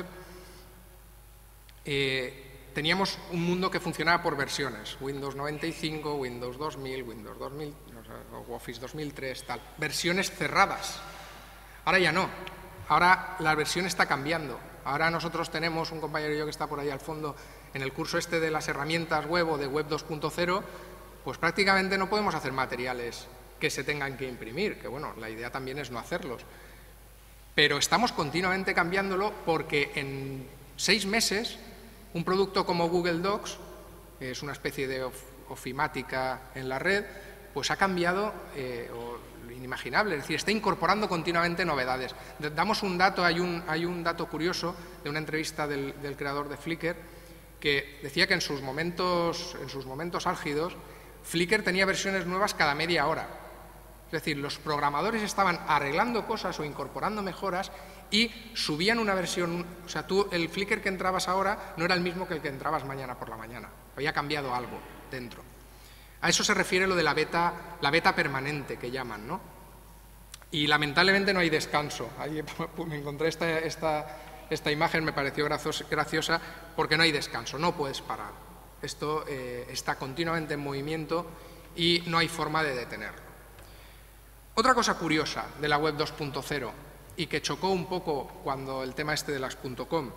eh, teníamos un mundo que funcionaba por versiones, Windows noventa y cinco, Windows dos mil, Windows dos mil, Office dos mil tres, tal, versiones cerradas. Ahora ya no. Ahora la versión está cambiando. Ahora nosotros tenemos, un compañero y yo que está por ahí al fondo, en el curso este de las herramientas web o de web dos punto cero, pues prácticamente no podemos hacer materiales que se tengan que imprimir, que bueno, la idea también es no hacerlos. Pero estamos continuamente cambiándolo porque en seis meses un producto como Google Docs, que es una especie de of ofimática en la red, pues ha cambiado eh, o, inimaginable, es decir, está incorporando continuamente novedades. Damos un dato, hay un, hay un dato curioso de una entrevista del, del creador de Flickr que decía que en sus momentos, en sus momentos álgidos Flickr tenía versiones nuevas cada media hora. Es decir, los programadores estaban arreglando cosas o incorporando mejoras y subían una versión. O sea, tú, el Flickr que entrabas ahora no era el mismo que el que entrabas mañana por la mañana. Había cambiado algo dentro. A eso se refiere lo de la beta, la beta permanente que llaman, ¿no? Y lamentablemente no hay descanso. Ahí me encontré esta, esta, esta imagen, me pareció graciosa, porque no hay descanso, no puedes parar. Esto eh, está continuamente en movimiento y no hay forma de detenerlo. Otra cosa curiosa de la web dos punto cero y que chocó un poco cuando el tema este de las .com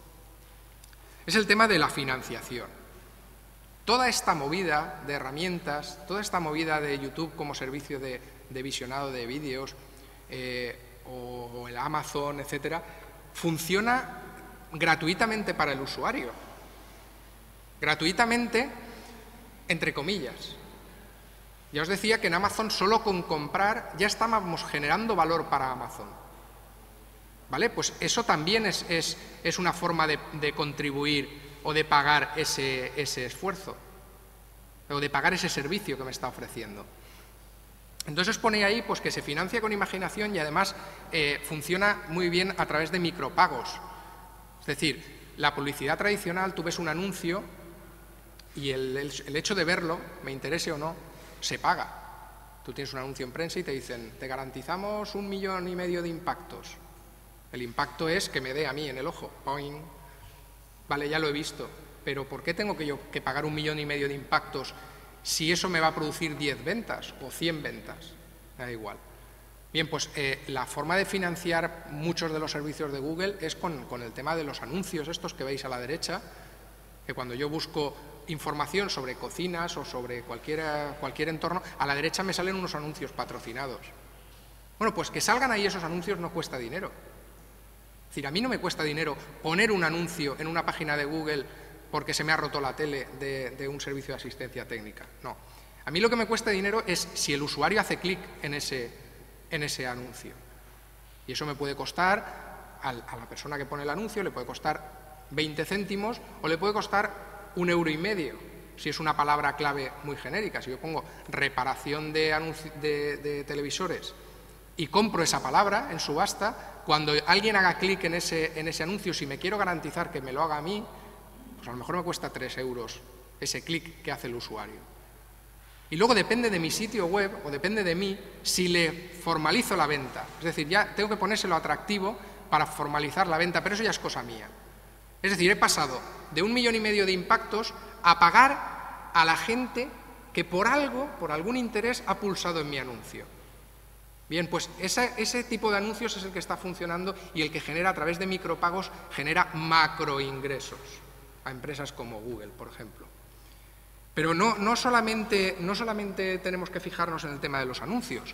es el tema de la financiación. Toda esta movida de herramientas, toda esta movida de YouTube como servicio de, de visionado de vídeos eh, o, o el Amazon, etcétera, funciona gratuitamente para el usuario. Gratuitamente, entre comillas. Ya os decía que en Amazon solo con comprar ya estábamos generando valor para Amazon. ¿Vale? Pues eso también es, es, es una forma de, de contribuir o de pagar ese, ese esfuerzo, o de pagar ese servicio que me está ofreciendo. Entonces os pone ahí pues, que se financia con imaginación y además eh, funciona muy bien a través de micropagos. Es decir, la publicidad tradicional, tú ves un anuncio y el, el, el hecho de verlo, me interese o no, se paga. Tú tienes un anuncio en prensa y te dicen, te garantizamos un millón y medio de impactos. El impacto es que me dé a mí en el ojo. Poing. Vale, ya lo he visto. Pero ¿por qué tengo que yo que pagar un millón y medio de impactos si eso me va a producir diez ventas o cien ventas? Me da igual. Bien, pues eh, la forma de financiar muchos de los servicios de Google es con, con el tema de los anuncios estos que veis a la derecha, que cuando yo busco información sobre cocinas o sobre cualquier, cualquier entorno, a la derecha me salen unos anuncios patrocinados. Bueno, pues que salgan ahí esos anuncios no cuesta dinero. Es decir, a mí no me cuesta dinero poner un anuncio en una página de Google porque se me ha roto la tele de, de un servicio de asistencia técnica. No. A mí lo que me cuesta dinero es si el usuario hace clic en ese, en ese anuncio. Y eso me puede costar, al, a la persona que pone el anuncio, le puede costar veinte céntimos o le puede costar un euro y medio, si es una palabra clave muy genérica. Si yo pongo reparación de, de, de televisores y compro esa palabra en subasta, cuando alguien haga clic en ese, en ese anuncio, si me quiero garantizar que me lo haga a mí, pues a lo mejor me cuesta tres euros ese clic que hace el usuario. Y luego depende de mi sitio web, o depende de mí, si le formalizo la venta. Es decir, ya tengo que ponérselo atractivo para formalizar la venta, pero eso ya es cosa mía. Es decir, he pasado de un millón y medio de impactos a pagar a la gente que por algo, por algún interés, ha pulsado en mi anuncio. Bien, pues ese, ese tipo de anuncios es el que está funcionando y el que genera a través de micropagos, genera macroingresos a empresas como Google, por ejemplo. Pero no, no, solamente, no solamente tenemos que fijarnos en el tema de los anuncios.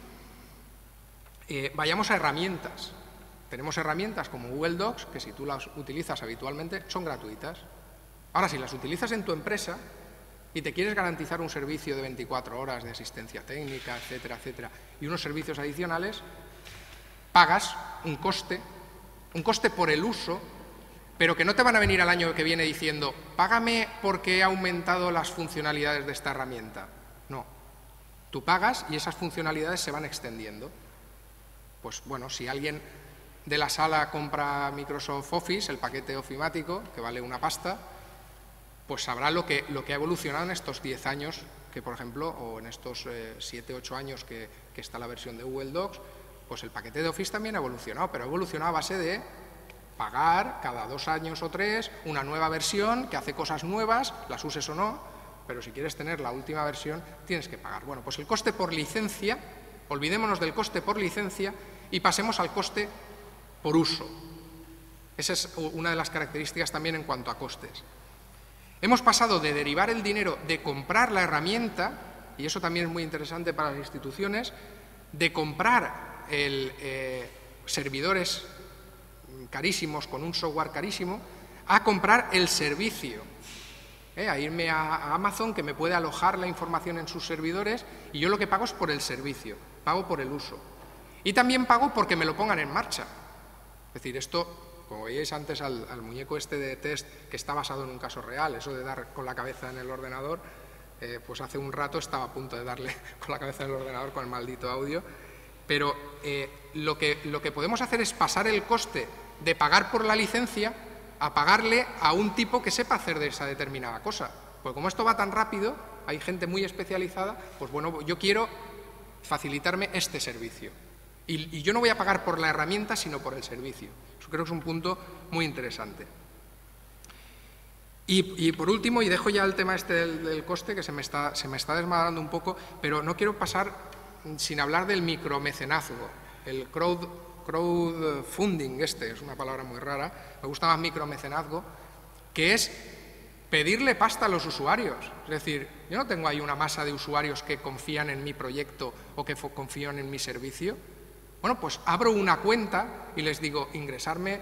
Eh, vayamos a herramientas. Tenemos herramientas como Google Docs, que si tú las utilizas habitualmente, son gratuitas. Ahora, si las utilizas en tu empresa y te quieres garantizar un servicio de veinticuatro horas de asistencia técnica, etcétera, etcétera, y unos servicios adicionales, pagas un coste, un coste por el uso, pero que no te van a venir al año que viene diciendo, págame porque he aumentado las funcionalidades de esta herramienta. No. Tú pagas y esas funcionalidades se van extendiendo. Pues bueno, si alguien de la sala compra Microsoft Office, el paquete ofimático, que vale una pasta, pues sabrá lo que, lo que ha evolucionado en estos diez años, que por ejemplo, o en estos eh, siete, ocho años que, que está la versión de Google Docs, pues el paquete de Office también ha evolucionado, pero ha evolucionado a base de pagar cada dos años o tres una nueva versión que hace cosas nuevas, las uses o no, pero si quieres tener la última versión tienes que pagar. Bueno, pues el coste por licencia, olvidémonos del coste por licencia y pasemos al coste por uso. Esa es una de las características también en cuanto a costes. Hemos pasado de derivar el dinero de comprar la herramienta, y eso también es muy interesante para las instituciones, de comprar el, eh, servidores carísimos con un software carísimo, a comprar el servicio. Eh, a irme a, a Amazon, que me puede alojar la información en sus servidores, y yo lo que pago es por el servicio, pago por el uso. Y también pago porque me lo pongan en marcha. Es decir, esto, como veíais antes al, al muñeco este de test que está basado en un caso real, eso de dar con la cabeza en el ordenador, Eh, pues hace un rato estaba a punto de darle con la cabeza del ordenador con el maldito audio, pero eh, lo, que, lo que podemos hacer es pasar el coste de pagar por la licencia a pagarle a un tipo que sepa hacer de esa determinada cosa. Porque como esto va tan rápido, hay gente muy especializada, pues bueno, yo quiero facilitarme este servicio. Y, y yo no voy a pagar por la herramienta, sino por el servicio. Eso creo que es un punto muy interesante. Y, y por último, y dejo ya el tema este del, del coste, que se me, está, se me está desmadrando un poco, pero no quiero pasar sin hablar del micromecenazgo, el crowd, crowdfunding, este es una palabra muy rara, me gusta más micromecenazgo, que es pedirle pasta a los usuarios. Es decir, yo no tengo ahí una masa de usuarios que confían en mi proyecto o que confían en mi servicio. Bueno, pues abro una cuenta y les digo, ingresarme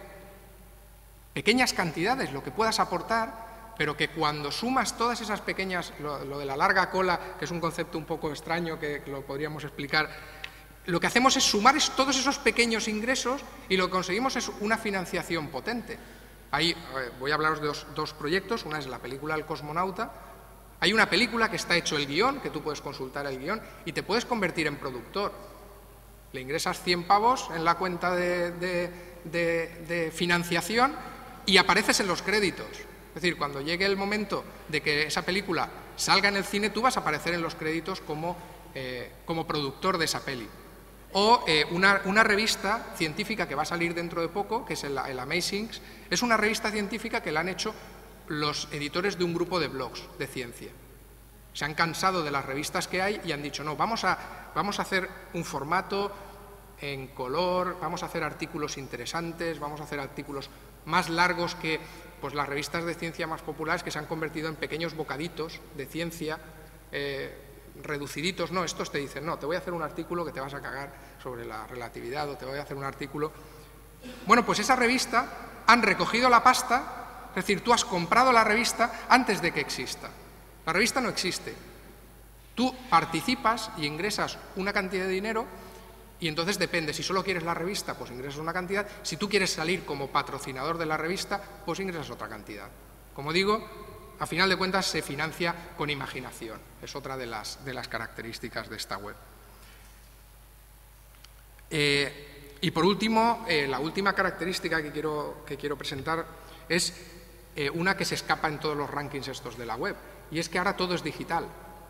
pequeñas cantidades, lo que puedas aportar, pero que cuando sumas todas esas pequeñas, lo, lo de la larga cola, que es un concepto un poco extraño que, que lo podríamos explicar, lo que hacemos es sumar es, todos esos pequeños ingresos y lo que conseguimos es una financiación potente. Ahí voy a hablaros de dos, dos proyectos, una es la película El cosmonauta. Hay una película que está hecho el guión, que tú puedes consultar el guión y te puedes convertir en productor. Le ingresas cien pavos en la cuenta de, de, de, de financiación y apareces en los créditos. Es decir, cuando llegue el momento de que esa película salga en el cine, tú vas a aparecer en los créditos como, eh, como productor de esa peli. O eh, una, una revista científica que va a salir dentro de poco, que es el, el Amazings, es una revista científica que la han hecho los editores de un grupo de blogs de ciencia. Se han cansado de las revistas que hay y han dicho, no, vamos a, vamos a hacer un formato en color, vamos a hacer artículos interesantes, vamos a hacer artículos más largos que pues, las revistas de ciencia más populares que se han convertido en pequeños bocaditos de ciencia, eh, reduciditos. No, estos te dicen, no, te voy a hacer un artículo que te vas a cagar sobre la relatividad o te voy a hacer un artículo... Bueno, pues esa revista han recogido la pasta, es decir, tú has comprado la revista antes de que exista. La revista no existe. Tú participas y ingresas una cantidad de dinero y entonces depende, si solo quieres la revista, pues ingresas una cantidad, si tú quieres salir como patrocinador de la revista, pues ingresas otra cantidad. Como digo, a final de cuentas se financia con imaginación, es otra de las, de las características de esta web. Eh, y por último, eh, la última característica que quiero, que quiero presentar es eh, una que se escapa en todos los rankings estos de la web, y es que ahora todo es digital.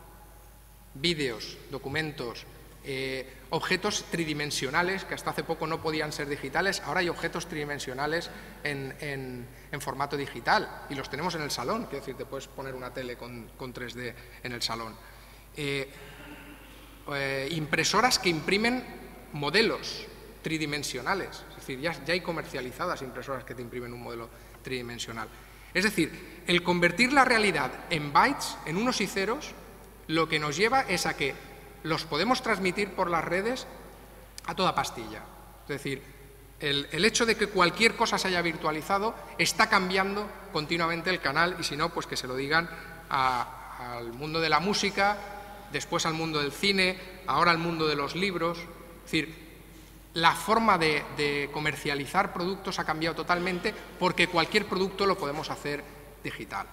Vídeos, documentos, Eh, objetos tridimensionales, que hasta hace poco no podían ser digitales, ahora hay objetos tridimensionales en, en, en formato digital y los tenemos en el salón, quiero decir, te puedes poner una tele con, con tres D en el salón. Eh, eh, impresoras que imprimen modelos tridimensionales, es decir, ya, ya hay comercializadas impresoras que te imprimen un modelo tridimensional. Es decir, el convertir la realidad en bytes, en unos y ceros, lo que nos lleva es a que los podemos transmitir por las redes a toda pastilla. Es decir, el, el hecho de que cualquier cosa se haya virtualizado está cambiando continuamente el canal y si no, pues que se lo digan a, al mundo de la música, después al mundo del cine, ahora al mundo de los libros. Es decir, la forma de, de comercializar productos ha cambiado totalmente porque cualquier producto lo podemos hacer digital.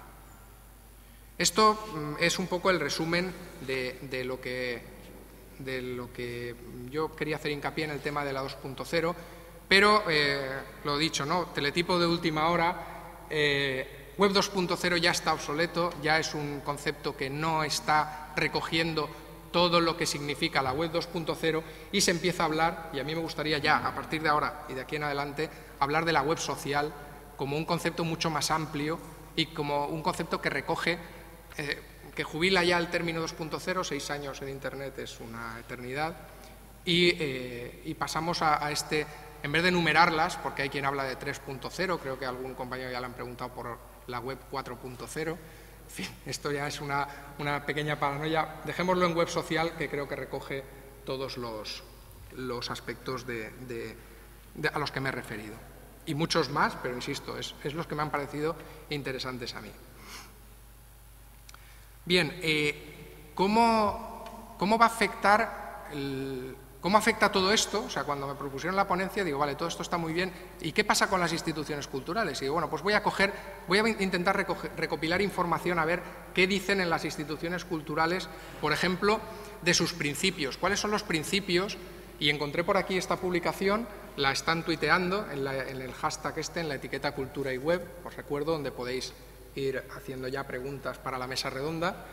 Esto mm, es un poco el resumen de, de lo que... de lo que yo quería hacer hincapié en el tema de la dos punto cero, pero eh, lo dicho, ¿no? Teletipo de última hora, eh, Web dos punto cero ya está obsoleto, ya es un concepto que no está recogiendo todo lo que significa la Web dos punto cero y se empieza a hablar, y a mí me gustaría ya, a partir de ahora y de aquí en adelante, hablar de la web social como un concepto mucho más amplio y como un concepto que recoge... Eh, que jubila ya el término dos punto cero, seis años en Internet es una eternidad, y, eh, y pasamos a, a este, en vez de enumerarlas, porque hay quien habla de tres punto cero, creo que algún compañero ya le han preguntado por la web cuatro punto cero, en fin, esto ya es una, una pequeña paranoia, dejémoslo en web social, que creo que recoge todos los, los aspectos de, de, de, a los que me he referido, y muchos más, pero insisto, es, es los que me han parecido interesantes a mí. Bien, eh, ¿cómo, ¿cómo va a afectar el, ¿Cómo afecta todo esto? O sea, cuando me propusieron la ponencia, digo, vale, todo esto está muy bien, ¿y qué pasa con las instituciones culturales? Y digo, bueno, pues voy a coger, voy a intentar recoger, recopilar información a ver qué dicen en las instituciones culturales, por ejemplo, de sus principios. ¿Cuáles son los principios? Y encontré por aquí esta publicación, la están tuiteando en, la, en el hashtag este, en la etiqueta Cultura y Web, os recuerdo, donde podéis ir haciendo ya preguntas para la mesa redonda.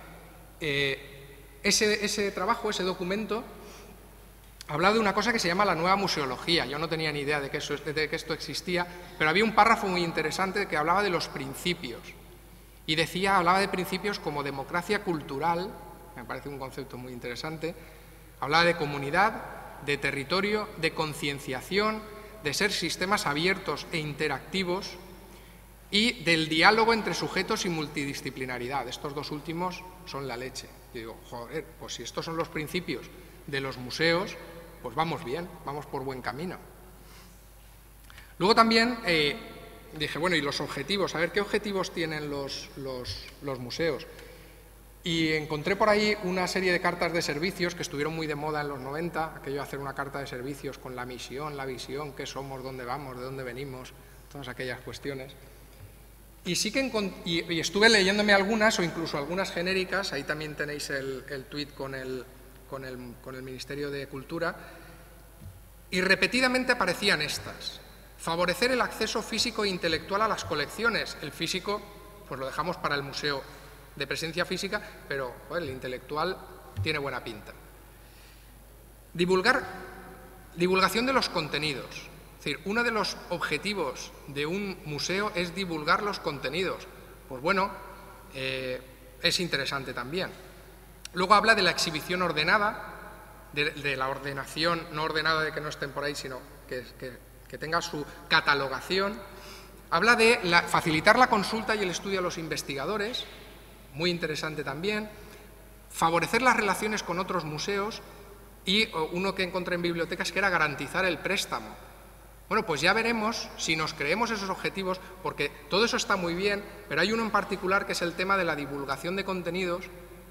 Eh, ese, ese trabajo, ese documento, habla de una cosa que se llama la nueva museología. Yo no tenía ni idea de que, eso, de que esto existía, pero había un párrafo muy interesante que hablaba de los principios. Y decía, hablaba de principios como democracia cultural, me parece un concepto muy interesante, hablaba de comunidad, de territorio, de concienciación, de ser sistemas abiertos e interactivos y del diálogo entre sujetos y multidisciplinaridad. Estos dos últimos son la leche. Yo digo, joder, pues si estos son los principios de los museos, pues vamos bien, vamos por buen camino. Luego también eh, dije, bueno, y los objetivos, a ver qué objetivos tienen los, los, los museos. Y encontré por ahí una serie de cartas de servicios que estuvieron muy de moda en los noventa, aquello de hacer una carta de servicios con la misión, la visión, qué somos, dónde vamos, de dónde venimos, todas aquellas cuestiones. Y sí que y, y estuve leyéndome algunas, o incluso algunas genéricas, ahí también tenéis el, el tuit con el... Con el, con el Ministerio de Cultura, y repetidamente aparecían estas. Favorecer el acceso físico e intelectual a las colecciones. El físico, pues lo dejamos para el museo de presencia física, pero bueno, el intelectual tiene buena pinta. Divulgar, divulgación de los contenidos. Es decir, uno de los objetivos de un museo es divulgar los contenidos. Pues bueno, eh, es interesante también. Luego habla de la exhibición ordenada, de, de la ordenación, no ordenada de que no estén por ahí, sino que, que, que tenga su catalogación. Habla de la, facilitar la consulta y el estudio a los investigadores, muy interesante también. Favorecer las relaciones con otros museos y uno que encontré en bibliotecas que era garantizar el préstamo. Bueno, pues ya veremos si nos creemos esos objetivos, porque todo eso está muy bien, pero hay uno en particular que es el tema de la divulgación de contenidos,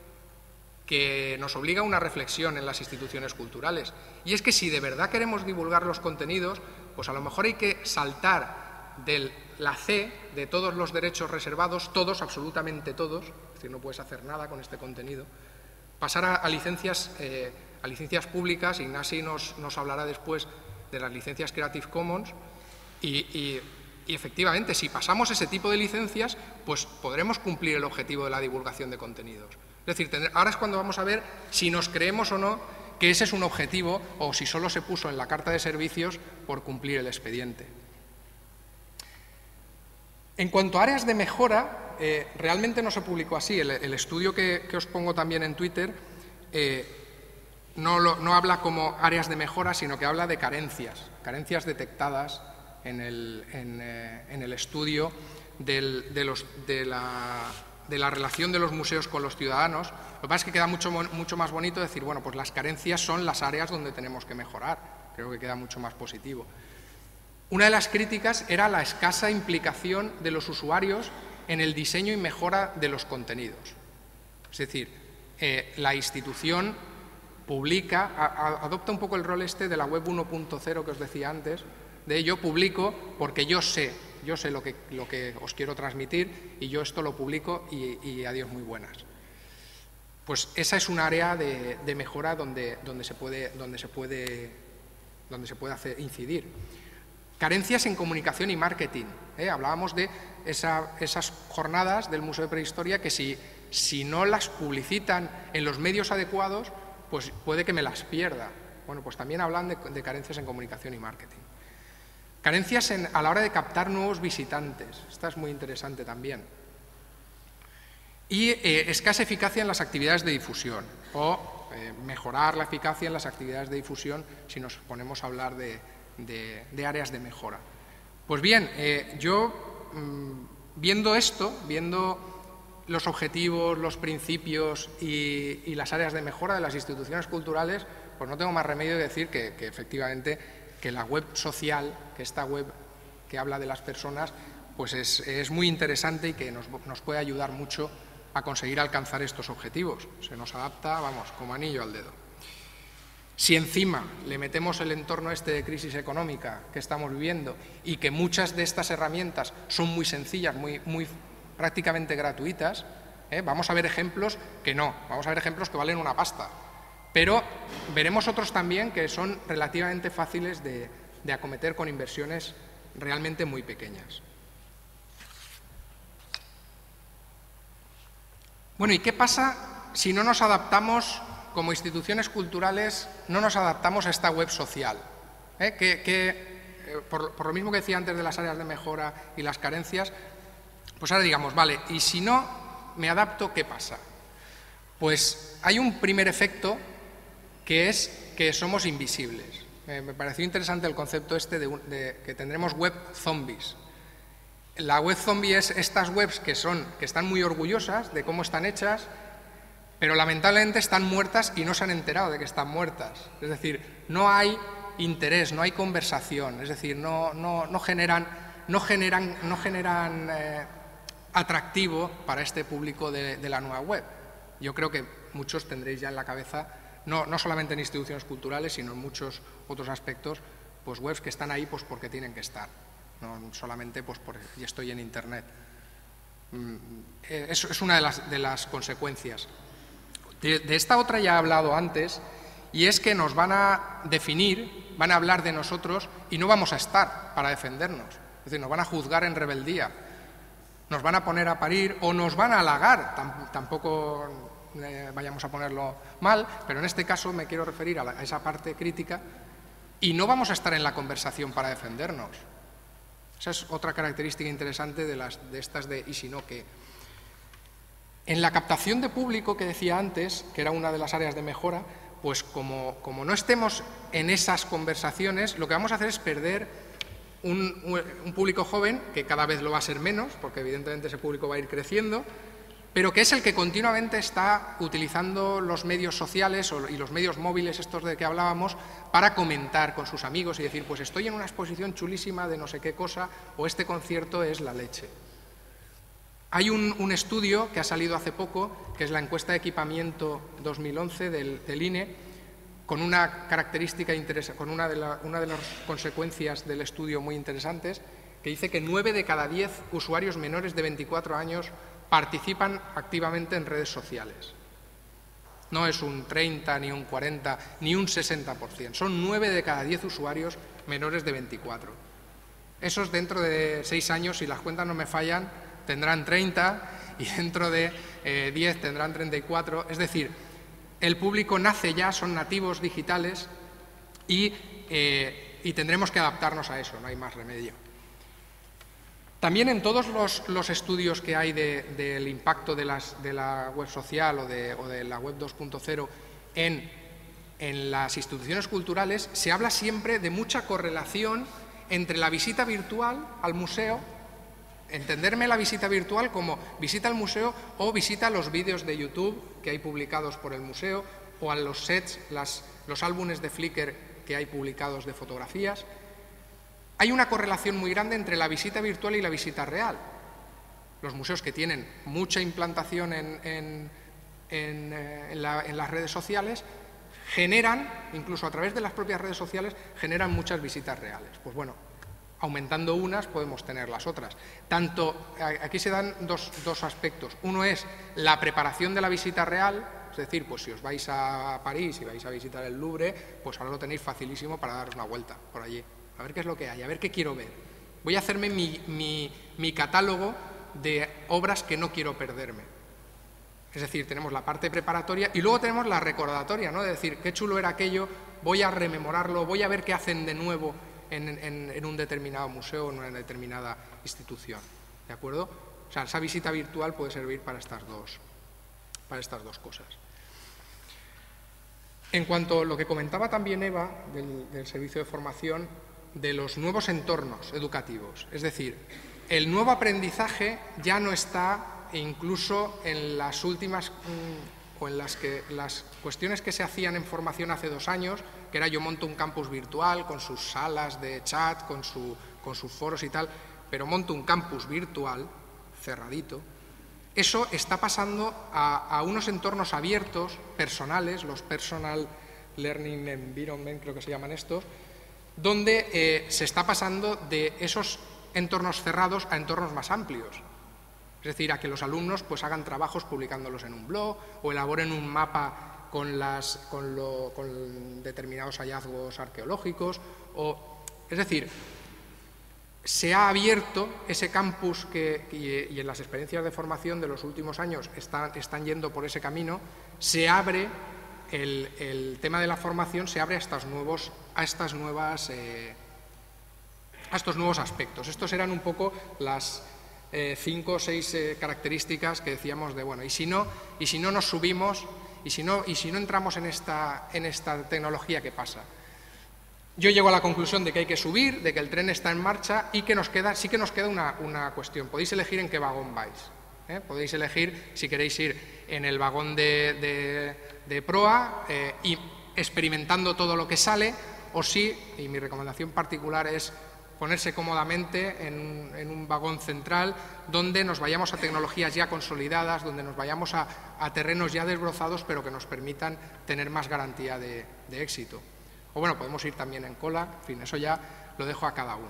que nos obliga a una reflexión en las instituciones culturales. Y es que si de verdad queremos divulgar los contenidos, pues a lo mejor hay que saltar de la C, de todos los derechos reservados, todos, absolutamente todos, es decir, no puedes hacer nada con este contenido, pasar a, a, licencias, eh, a licencias públicas. Ignasi nos, nos hablará después de las licencias Creative Commons, y, y, y efectivamente, si pasamos ese tipo de licencias, pues podremos cumplir el objetivo de la divulgación de contenidos. Es decir, ahora es cuando vamos a ver si nos creemos o no que ese es un objetivo o si solo se puso en la carta de servicios por cumplir el expediente. En cuanto a áreas de mejora, eh, realmente no se publicó así. El, el estudio que, que os pongo también en Twitter eh, no, lo, no habla como áreas de mejora, sino que habla de carencias, carencias detectadas en el, en, eh, en el estudio del, de, los, de la... de la relación de los museos con los ciudadanos. Lo que pasa es que queda mucho, mucho más bonito decir, bueno, pues las carencias son las áreas donde tenemos que mejorar. Creo que queda mucho más positivo. Una de las críticas era la escasa implicación de los usuarios en el diseño y mejora de los contenidos. Es decir, eh, la institución publica, a, a, adopta un poco el rol este de la web uno punto cero que os decía antes, de yo publico porque yo sé, yo sé lo que, lo que os quiero transmitir y yo esto lo publico y, y adiós muy buenas. Pues esa es un área de, de mejora donde, donde, se puede, donde, se puede, donde se puede hacer, incidir. Carencias en comunicación y marketing. ¿eh? Hablábamos de esa, esas jornadas del Museo de Prehistoria que si, si no las publicitan en los medios adecuados, pues puede que me las pierda. Bueno, pues también hablan de, de carencias en comunicación y marketing. Carencias en, a la hora de captar nuevos visitantes. Esta es muy interesante también. Y eh, escasa eficacia en las actividades de difusión o eh, mejorar la eficacia en las actividades de difusión si nos ponemos a hablar de, de, de áreas de mejora. Pues bien, eh, yo mmm, viendo esto, viendo los objetivos, los principios y, y las áreas de mejora de las instituciones culturales, pues no tengo más remedio de decir que, que efectivamente que la web social, que esta web que habla de las personas, pues es, es muy interesante y que nos, nos puede ayudar mucho a conseguir alcanzar estos objetivos. Se nos adapta, vamos, como anillo al dedo. Si encima le metemos el entorno este de crisis económica que estamos viviendo y que muchas de estas herramientas son muy sencillas, muy, muy prácticamente gratuitas, ¿eh? vamos a ver ejemplos que no, vamos a ver ejemplos que valen una pasta. Pero veremos otros también que son relativamente fáciles de, de acometer con inversiones realmente muy pequeñas. Bueno, ¿y qué pasa si no nos adaptamos, como instituciones culturales, no nos adaptamos a esta web social? ¿Eh? Que, que, eh, por, por lo mismo que decía antes de las áreas de mejora y las carencias, pues ahora digamos, vale, y si no me adapto, ¿qué pasa? Pues hay un primer efecto que es que somos invisibles. Eh, me pareció interesante el concepto este de, de que tendremos web zombies. La web zombie es estas webs que, son, que están muy orgullosas de cómo están hechas, pero lamentablemente están muertas y no se han enterado de que están muertas. Es decir, no hay interés, no hay conversación, es decir, no, no, no generan, no generan, no generan eh, atractivo para este público de, de la nueva web. Yo creo que muchos tendréis ya en la cabeza, no, no solamente en instituciones culturales, sino en muchos otros aspectos, pues webs que están ahí pues porque tienen que estar. No solamente pues porque ya estoy en Internet. Eso es una de las, de las consecuencias. De, de esta otra ya he hablado antes, y es que nos van a definir, van a hablar de nosotros y no vamos a estar para defendernos. Es decir, nos van a juzgar en rebeldía, nos van a poner a parir o nos van a halagar. Tamp tampoco eh, vayamos a ponerlo mal, pero en este caso me quiero referir a, la, a esa parte crítica, y no vamos a estar en la conversación para defendernos. Esa es otra característica interesante de, las, de estas de ¿y si no qué? En la captación de público que decía antes, que era una de las áreas de mejora, pues como, como no estemos en esas conversaciones, lo que vamos a hacer es perder un, un, un público joven, que cada vez lo va a ser menos, porque evidentemente ese público va a ir creciendo, pero que es el que continuamente está utilizando los medios sociales y los medios móviles, estos de que hablábamos, para comentar con sus amigos y decir, pues estoy en una exposición chulísima de no sé qué cosa, o este concierto es la leche. Hay un, un estudio que ha salido hace poco, que es la encuesta de equipamiento dos mil once del, del I N E, con una característica interesante, con una de, la, una de las consecuencias del estudio muy interesantes, que dice que nueve de cada diez usuarios menores de veinticuatro años participan activamente en redes sociales. No es un treinta, ni un cuarenta, ni un sesenta por ciento. Son nueve de cada diez usuarios menores de veinticuatro. Esos dentro de seis años, si las cuentas no me fallan, tendrán treinta y dentro de eh, diez tendrán treinta y cuatro. Es decir, el público nace ya, son nativos digitales y, eh, y tendremos que adaptarnos a eso, no hay más remedio. También en todos los, los estudios que hay de, del impacto de, las, de la web social o de, o de la web dos punto cero en, en las instituciones culturales, se habla siempre de mucha correlación entre la visita virtual al museo, entenderme la visita virtual como visita al museo o visita a los vídeos de YouTube que hay publicados por el museo o a los sets, las, los álbumes de Flickr que hay publicados de fotografías. Hay una correlación muy grande entre la visita virtual y la visita real. Los museos que tienen mucha implantación en, en, en, en, la, en las redes sociales generan, incluso a través de las propias redes sociales, generan muchas visitas reales. Pues bueno, aumentando unas podemos tener las otras. Tanto, aquí se dan dos, dos aspectos. Uno es la preparación de la visita real, es decir, pues si os vais a París y vais a visitar el Louvre, pues ahora lo tenéis facilísimo para daros una vuelta por allí. A ver qué es lo que hay, a ver qué quiero ver. Voy a hacerme mi, mi, mi catálogo de obras que no quiero perderme. Es decir, tenemos la parte preparatoria y luego tenemos la recordatoria, ¿no? De decir, qué chulo era aquello, voy a rememorarlo, voy a ver qué hacen de nuevo en, en, en un determinado museo o en una determinada institución. ¿De acuerdo? O sea, esa visita virtual puede servir para estas dos, para estas dos cosas. En cuanto a lo que comentaba también Eva del, del servicio de formación, de los nuevos entornos educativos. Es decir, el nuevo aprendizaje ya no está incluso en las últimas mmm, o en las, que, las cuestiones que se hacían en formación hace dos años, que era yo monto un campus virtual con sus salas de chat, con, su, con sus foros y tal, pero monto un campus virtual cerradito. Eso está pasando a, a unos entornos abiertos, personales, los personal Learning Environment, creo que se llaman estos, donde eh, se está pasando de esos entornos cerrados a entornos más amplios. Es decir, a que los alumnos pues, hagan trabajos publicándolos en un blog o elaboren un mapa con, las, con, lo, con determinados hallazgos arqueológicos. O, es decir, se ha abierto ese campus que, y, y en las experiencias de formación de los últimos años están, están yendo por ese camino, se abre el, el tema de la formación, se abre a, estas nuevos, a, estas nuevas, eh, a estos nuevos aspectos. Estos eran un poco las eh, cinco o seis eh, características que decíamos de, bueno, y si no, y si no nos subimos, y si no, y si no entramos en esta, en esta tecnología, ¿qué pasa? Yo llego a la conclusión de que hay que subir, de que el tren está en marcha y que nos queda, sí que nos queda una, una cuestión. Podéis elegir en qué vagón vais. ¿eh? Podéis elegir si queréis ir en el vagón de, de, de proa eh, y experimentando todo lo que sale, o sí, y mi recomendación particular es ponerse cómodamente en, en un vagón central donde nos vayamos a tecnologías ya consolidadas, donde nos vayamos a, a terrenos ya desbrozados, pero que nos permitan tener más garantía de, de éxito. O bueno, podemos ir también en cola, en fin, eso ya lo dejo a cada uno.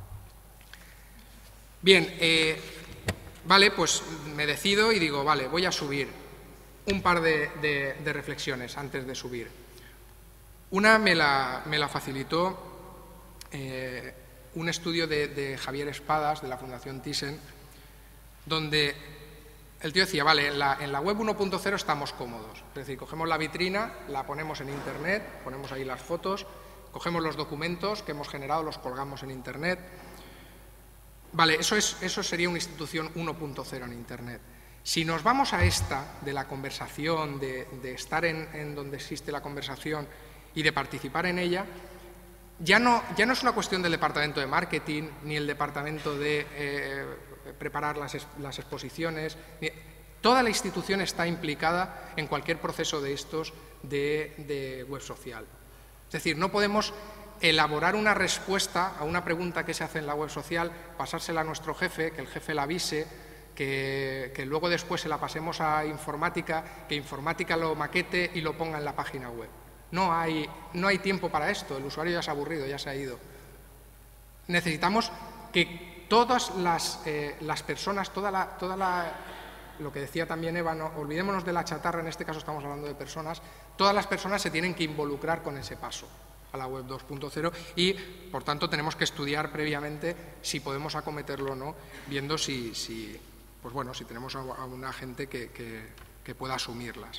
Bien, eh, vale, pues me decido y digo, vale, voy a subir un par de, de, de reflexiones antes de subir. Una me la, me la facilitó eh, un estudio de, de Javier Espadas, de la Fundación Thyssen, donde el tío decía, vale, en la, en la web uno punto cero estamos cómodos, es decir, cogemos la vitrina, la ponemos en Internet, ponemos ahí las fotos, cogemos los documentos que hemos generado, los colgamos en Internet. Vale, eso, es, eso sería una institución uno punto cero en Internet. Si nos vamos a esta, de la conversación, de, de estar en, en donde existe la conversación y de participar en ella, ya no, ya no es una cuestión del departamento de marketing, ni el departamento de eh, preparar las, las exposiciones. Ni, toda la institución está implicada en cualquier proceso de estos de, de web social. Es decir, no podemos elaborar una respuesta a una pregunta que se hace en la web social, pasársela a nuestro jefe, que el jefe la avise, que, que luego después se la pasemos a informática, que informática lo maquete y lo ponga en la página web. No hay, no hay tiempo para esto, el usuario ya se ha aburrido, ya se ha ido. Necesitamos que todas las, eh, las personas, toda la, toda la, lo que decía también Eva, no, olvidémonos de la chatarra, en este caso estamos hablando de personas, todas las personas se tienen que involucrar con ese paso a la web dos punto cero y, por tanto, tenemos que estudiar previamente si podemos acometerlo o no, viendo si, si, pues bueno, si tenemos a, a una gente que, que, que pueda asumirlas.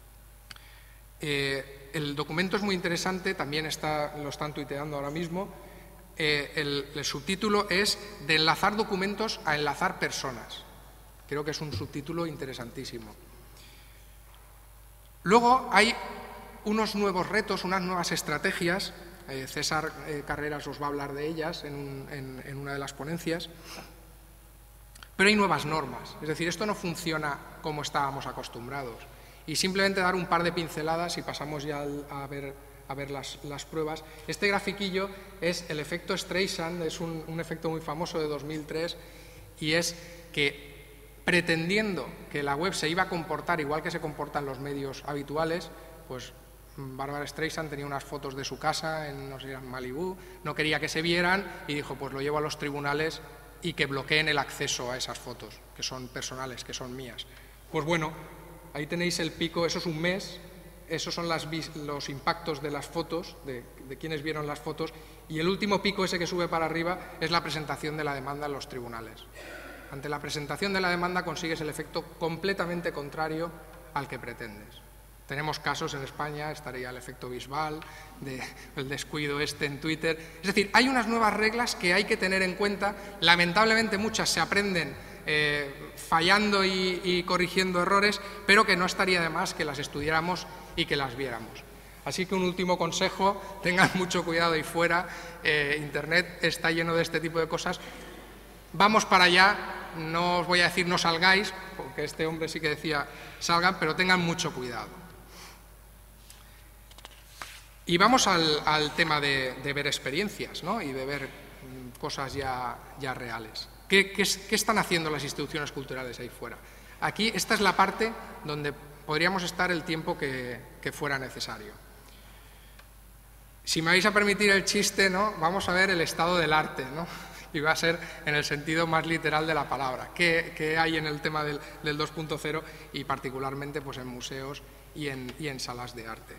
Eh, el documento es muy interesante, también está, lo están tuiteando ahora mismo. Eh, el, el subtítulo es de enlazar documentos a enlazar personas. Creo que es un subtítulo interesantísimo. Luego hay unos nuevos retos, unas nuevas estrategias. Eh, César eh, Carreras os va a hablar de ellas en, un, en, en una de las ponencias. Pero hay nuevas normas. Es decir, esto no funciona como estábamos acostumbrados. Y simplemente dar un par de pinceladas y pasamos ya a ver, a ver las, las pruebas. Este grafiquillo es el efecto Streisand, es un, un efecto muy famoso de dos mil tres y es que pretendiendo que la web se iba a comportar igual que se comportan los medios habituales, pues Barbara Streisand tenía unas fotos de su casa en, no sé, en Malibú, no quería que se vieran y dijo, pues lo llevo a los tribunales y que bloqueen el acceso a esas fotos, que son personales, que son mías. Pues bueno, ahí tenéis el pico, eso es un mes, esos son las, los impactos de las fotos, de, de quienes vieron las fotos, y el último pico ese que sube para arriba es la presentación de la demanda en los tribunales. Ante la presentación de la demanda consigues el efecto completamente contrario al que pretendes. Tenemos casos en España, estaría el efecto Bisbal, de, el descuido este en Twitter. Es decir, hay unas nuevas reglas que hay que tener en cuenta, lamentablemente muchas se aprenden Eh, fallando y, y corrigiendo errores, pero que no estaría de más que las estudiáramos y que las viéramos. Así que un último consejo, tengan mucho cuidado ahí fuera, eh, Internet está lleno de este tipo de cosas. Vamos para allá, no os voy a decir no salgáis, porque este hombre sí que decía salgan, pero tengan mucho cuidado. Y vamos al, al tema de, de ver experiencias, ¿no? Y de ver cosas ya, ya reales. ¿Qué, qué, ¿Qué están haciendo las instituciones culturales ahí fuera? Aquí, esta es la parte donde podríamos estar el tiempo que, que fuera necesario. Si me vais a permitir el chiste, ¿no? Vamos a ver el estado del arte, ¿no? Y va a ser en el sentido más literal de la palabra. ¿Qué, qué hay en el tema del, del dos punto cero y particularmente pues, en museos y en, y en salas de arte?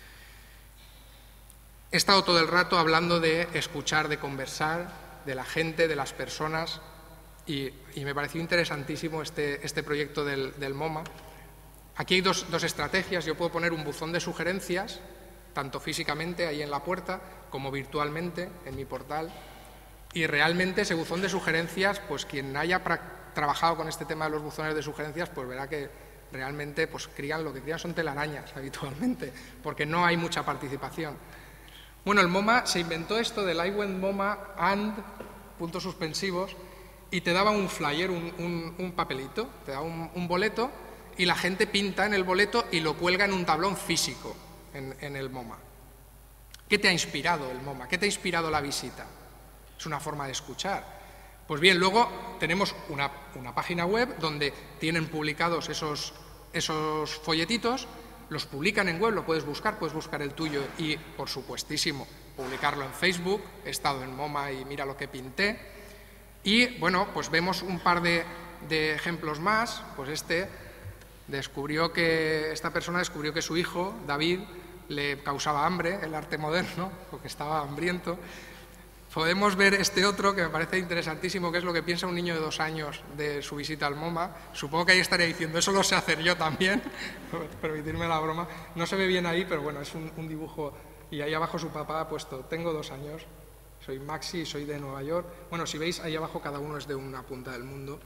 He estado todo el rato hablando de escuchar, de conversar, de la gente, de las personas y, y me pareció interesantísimo este, este proyecto del, del MoMA. Aquí hay dos, dos estrategias. Yo puedo poner un buzón de sugerencias, tanto físicamente ahí en la puerta como virtualmente en mi portal. Y realmente ese buzón de sugerencias, pues quien haya trabajado con este tema de los buzones de sugerencias, pues verá que realmente pues, crían, lo que crían son telarañas habitualmente, porque no hay mucha participación. Bueno, el MoMA se inventó esto del I went MoMA and, puntos suspensivos, y te daba un flyer, un, un, un papelito, te daba un, un boleto, y la gente pinta en el boleto y lo cuelga en un tablón físico en, en el MoMA. ¿Qué te ha inspirado el MoMA? ¿Qué te ha inspirado la visita? Es una forma de escuchar. Pues bien, luego tenemos una, una página web donde tienen publicados esos, esos folletitos, los publican en web, lo puedes buscar, puedes buscar el tuyo y, por supuestísimo, publicarlo en Facebook. He estado en MoMA y mira lo que pinté. Y, bueno, pues vemos un par de, de ejemplos más. Pues este descubrió que, esta persona descubrió que su hijo, David, le causaba hambre, el arte moderno, porque estaba hambriento. Podemos ver este otro que me parece interesantísimo, que es lo que piensa un niño de dos años de su visita al MoMA. Supongo que ahí estaría diciendo, eso lo sé hacer yo también, permitirme la broma. No se ve bien ahí, pero bueno, es un, un dibujo. Y ahí abajo su papá ha puesto, tengo dos años, soy Maxi y soy de Nueva York. Bueno, si veis, ahí abajo cada uno es de una punta del mundo.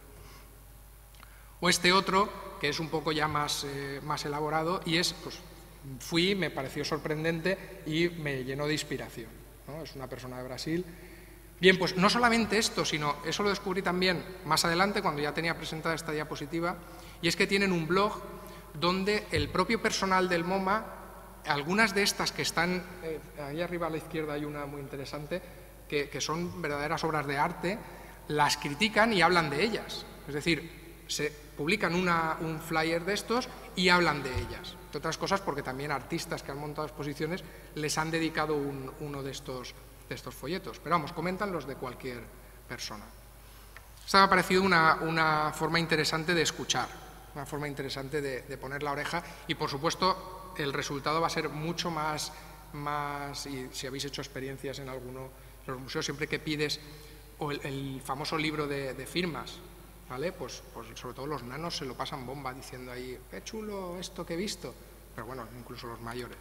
O este otro, que es un poco ya más, eh, más elaborado, y es, pues, fui, me pareció sorprendente y me llenó de inspiración, ¿no? Es una persona de Brasil. Bien, pues no solamente esto, sino eso lo descubrí también más adelante cuando ya tenía presentada esta diapositiva, y es que tienen un blog donde el propio personal del MoMA, algunas de estas que están, eh, ahí arriba a la izquierda hay una muy interesante, que, que son verdaderas obras de arte, las critican y hablan de ellas. Es decir, se publican una, un flyer de estos y hablan de ellas. Entre otras cosas porque también artistas que han montado exposiciones les han dedicado un, uno de estos, de estos folletos. Pero vamos, comentan los de cualquier persona. Esta me ha parecido una, una forma interesante de escuchar, una forma interesante de, de poner la oreja y, por supuesto, el resultado va a ser mucho más, más y si habéis hecho experiencias en alguno de los museos, siempre que pides o el, el famoso libro de, de firmas, ¿vale? Pues, pues sobre todo los nanos se lo pasan bomba diciendo ahí, qué chulo esto que he visto, pero bueno, incluso los mayores.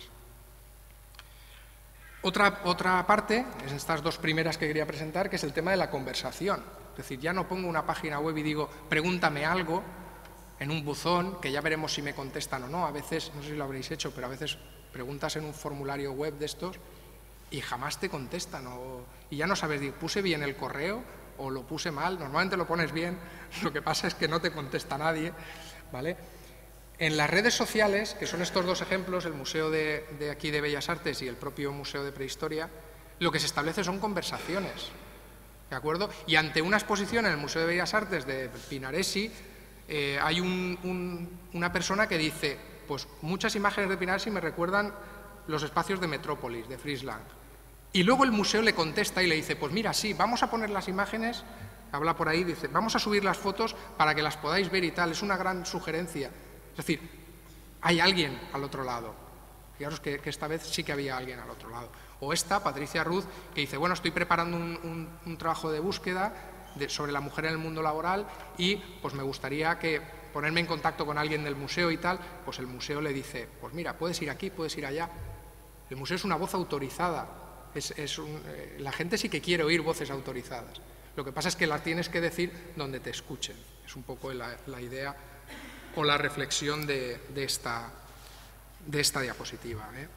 Otra, otra parte, es estas dos primeras que quería presentar, que es el tema de la conversación. Es decir, ya no pongo una página web y digo, pregúntame algo en un buzón, que ya veremos si me contestan o no. A veces, no sé si lo habréis hecho, pero a veces preguntas en un formulario web de estos y jamás te contestan. O, y ya no sabes, ¿puse bien el correo o lo puse mal? Normalmente lo pones bien, lo que pasa es que no te contesta nadie, ¿vale? En las redes sociales, que son estos dos ejemplos, el Museo de, de aquí de Bellas Artes y el propio Museo de Prehistoria, lo que se establece son conversaciones, ¿de acuerdo? Y ante una exposición en el Museo de Bellas Artes de Pinaresi, eh, hay un, un, una persona que dice, pues muchas imágenes de Pinaresi me recuerdan los espacios de Metrópolis, de Friesland. Y luego el museo le contesta y le dice, pues mira, sí, vamos a poner las imágenes, habla por ahí, dice, vamos a subir las fotos para que las podáis ver y tal, es una gran sugerencia. Es decir, hay alguien al otro lado. Fijaros que, que esta vez sí que había alguien al otro lado. O esta, Patricia Ruz, que dice, bueno, estoy preparando un, un, un trabajo de búsqueda de, sobre la mujer en el mundo laboral y pues me gustaría que ponerme en contacto con alguien del museo y tal. Pues el museo le dice, pues mira, puedes ir aquí, puedes ir allá. El museo es una voz autorizada. Es, es un, eh, la gente sí que quiere oír voces autorizadas. Lo que pasa es que las tienes que decir donde te escuchen. Es un poco la, la idea o la reflexión de, de, esta, de esta diapositiva, ¿eh?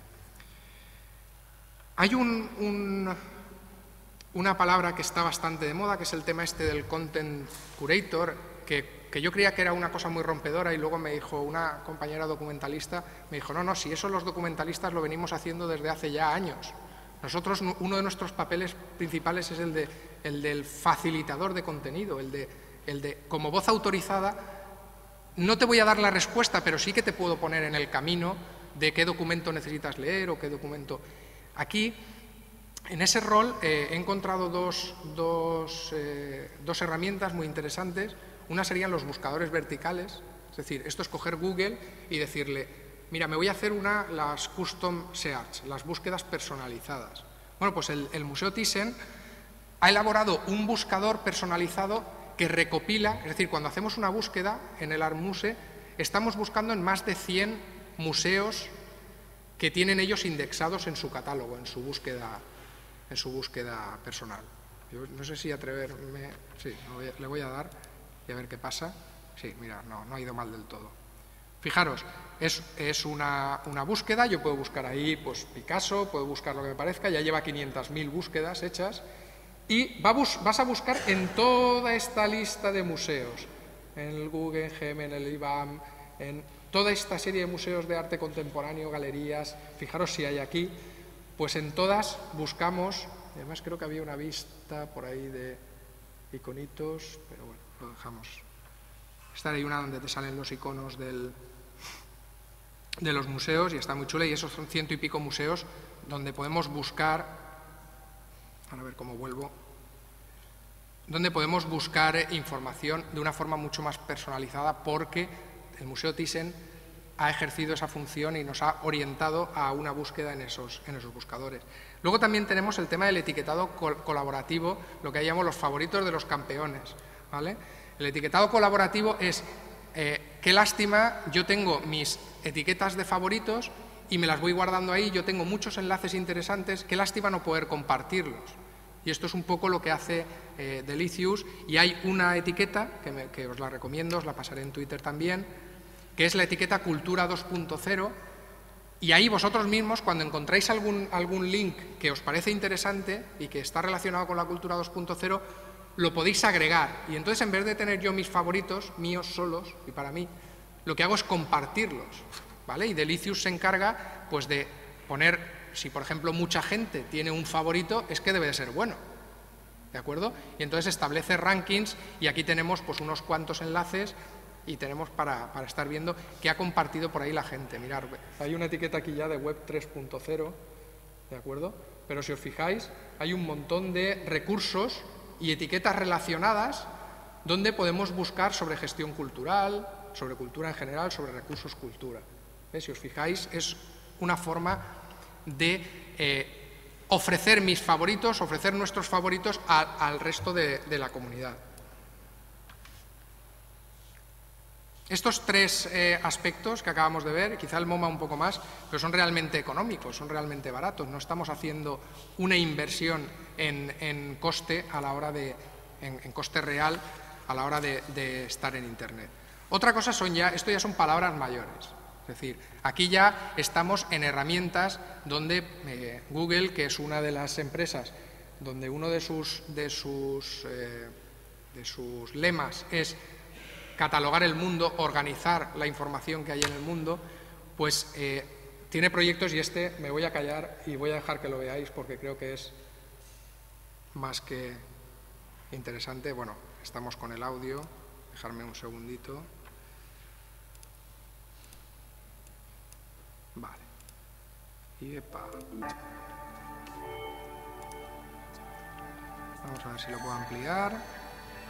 Hay un, un, una palabra que está bastante de moda, que es el tema este del content curator, que, que yo creía que era una cosa muy rompedora y luego me dijo una compañera documentalista, me dijo, no, no, si eso los documentalistas lo venimos haciendo desde hace ya años. Nosotros, uno de nuestros papeles principales es el, de, el del facilitador de contenido, el de, el de, como voz autorizada, no te voy a dar la respuesta, pero sí que te puedo poner en el camino de qué documento necesitas leer o qué documento. Aquí En ese rol eh, he encontrado dos, dos, eh, dos herramientas muy interesantes. Una serían los buscadores verticales, es decir, esto es coger Google y decirle, mira, me voy a hacer una, las custom search, las búsquedas personalizadas. Bueno, pues el, el Museo Thyssen ha elaborado un buscador personalizado que recopila, es decir, cuando hacemos una búsqueda en el ArtMuse, estamos buscando en más de cien museos que tienen ellos indexados en su catálogo, en su búsqueda, en su búsqueda personal. Yo no sé si atreverme, sí, le voy a dar y a ver qué pasa. Sí, mira, no, no ha ido mal del todo. Fijaros, es, es una, una búsqueda, yo puedo buscar ahí pues, Picasso, puedo buscar lo que me parezca, ya lleva quinientas mil búsquedas hechas y va bus, vas a buscar en toda esta lista de museos, en el Guggenheim, en el I B A M, en toda esta serie de museos de arte contemporáneo, galerías, fijaros si hay aquí, pues en todas buscamos, además creo que había una vista por ahí de iconitos, pero bueno, lo dejamos. Esta hay una donde te salen los iconos del, de los museos y está muy chula y esos son ciento y pico museos donde podemos buscar, a ver cómo vuelvo, donde podemos buscar información de una forma mucho más personalizada porque el Museo Thyssen ha ejercido esa función y nos ha orientado a una búsqueda en esos, en esos buscadores. Luego también tenemos el tema del etiquetado col colaborativo, lo que llamamos los favoritos de los campeones, ¿vale? El etiquetado colaborativo es, eh, qué lástima, yo tengo mis etiquetas de favoritos y me las voy guardando ahí, yo tengo muchos enlaces interesantes, qué lástima no poder compartirlos. Y esto es un poco lo que hace eh, Delicious, y hay una etiqueta, que, me, que os la recomiendo, os la pasaré en Twitter también, que es la etiqueta Cultura dos punto cero, y ahí vosotros mismos, cuando encontráis algún, algún link que os parece interesante y que está relacionado con la Cultura dos punto cero, lo podéis agregar, y entonces en vez de tener yo mis favoritos, míos solos, y para mí, lo que hago es compartirlos, ¿vale? Y Delicious se encarga, pues, de poner, si por ejemplo mucha gente tiene un favorito, es que debe de ser bueno, ¿de acuerdo? Y entonces establece rankings, y aquí tenemos, pues, unos cuantos enlaces, y tenemos para, para estar viendo qué ha compartido por ahí la gente. Mirad, hay una etiqueta aquí ya de web tres punto cero, ¿de acuerdo? Pero si os fijáis, hay un montón de recursos y etiquetas relacionadas donde podemos buscar sobre gestión cultural, sobre cultura en general, sobre recursos cultura. ¿Ves? Si os fijáis, es una forma de eh, ofrecer mis favoritos, ofrecer nuestros favoritos a, al resto de, de la comunidad. Estos tres eh, aspectos que acabamos de ver, quizá el MoMA un poco más, pero son realmente económicos, son realmente baratos. No estamos haciendo una inversión en, en coste a la hora de, en, en coste real a la hora de, de estar en Internet. Otra cosa son ya, esto ya son palabras mayores. Es decir, aquí ya estamos en herramientas donde eh, Google, que es una de las empresas donde uno de sus, de sus, eh, de sus lemas es catalogar el mundo, organizar la información que hay en el mundo, pues eh, tiene proyectos, y este me voy a callar y voy a dejar que lo veáis porque creo que es más que interesante. Bueno, estamos con el audio, dejarme un segundito. Vale. Y epa. Vamos a ver si lo puedo ampliar.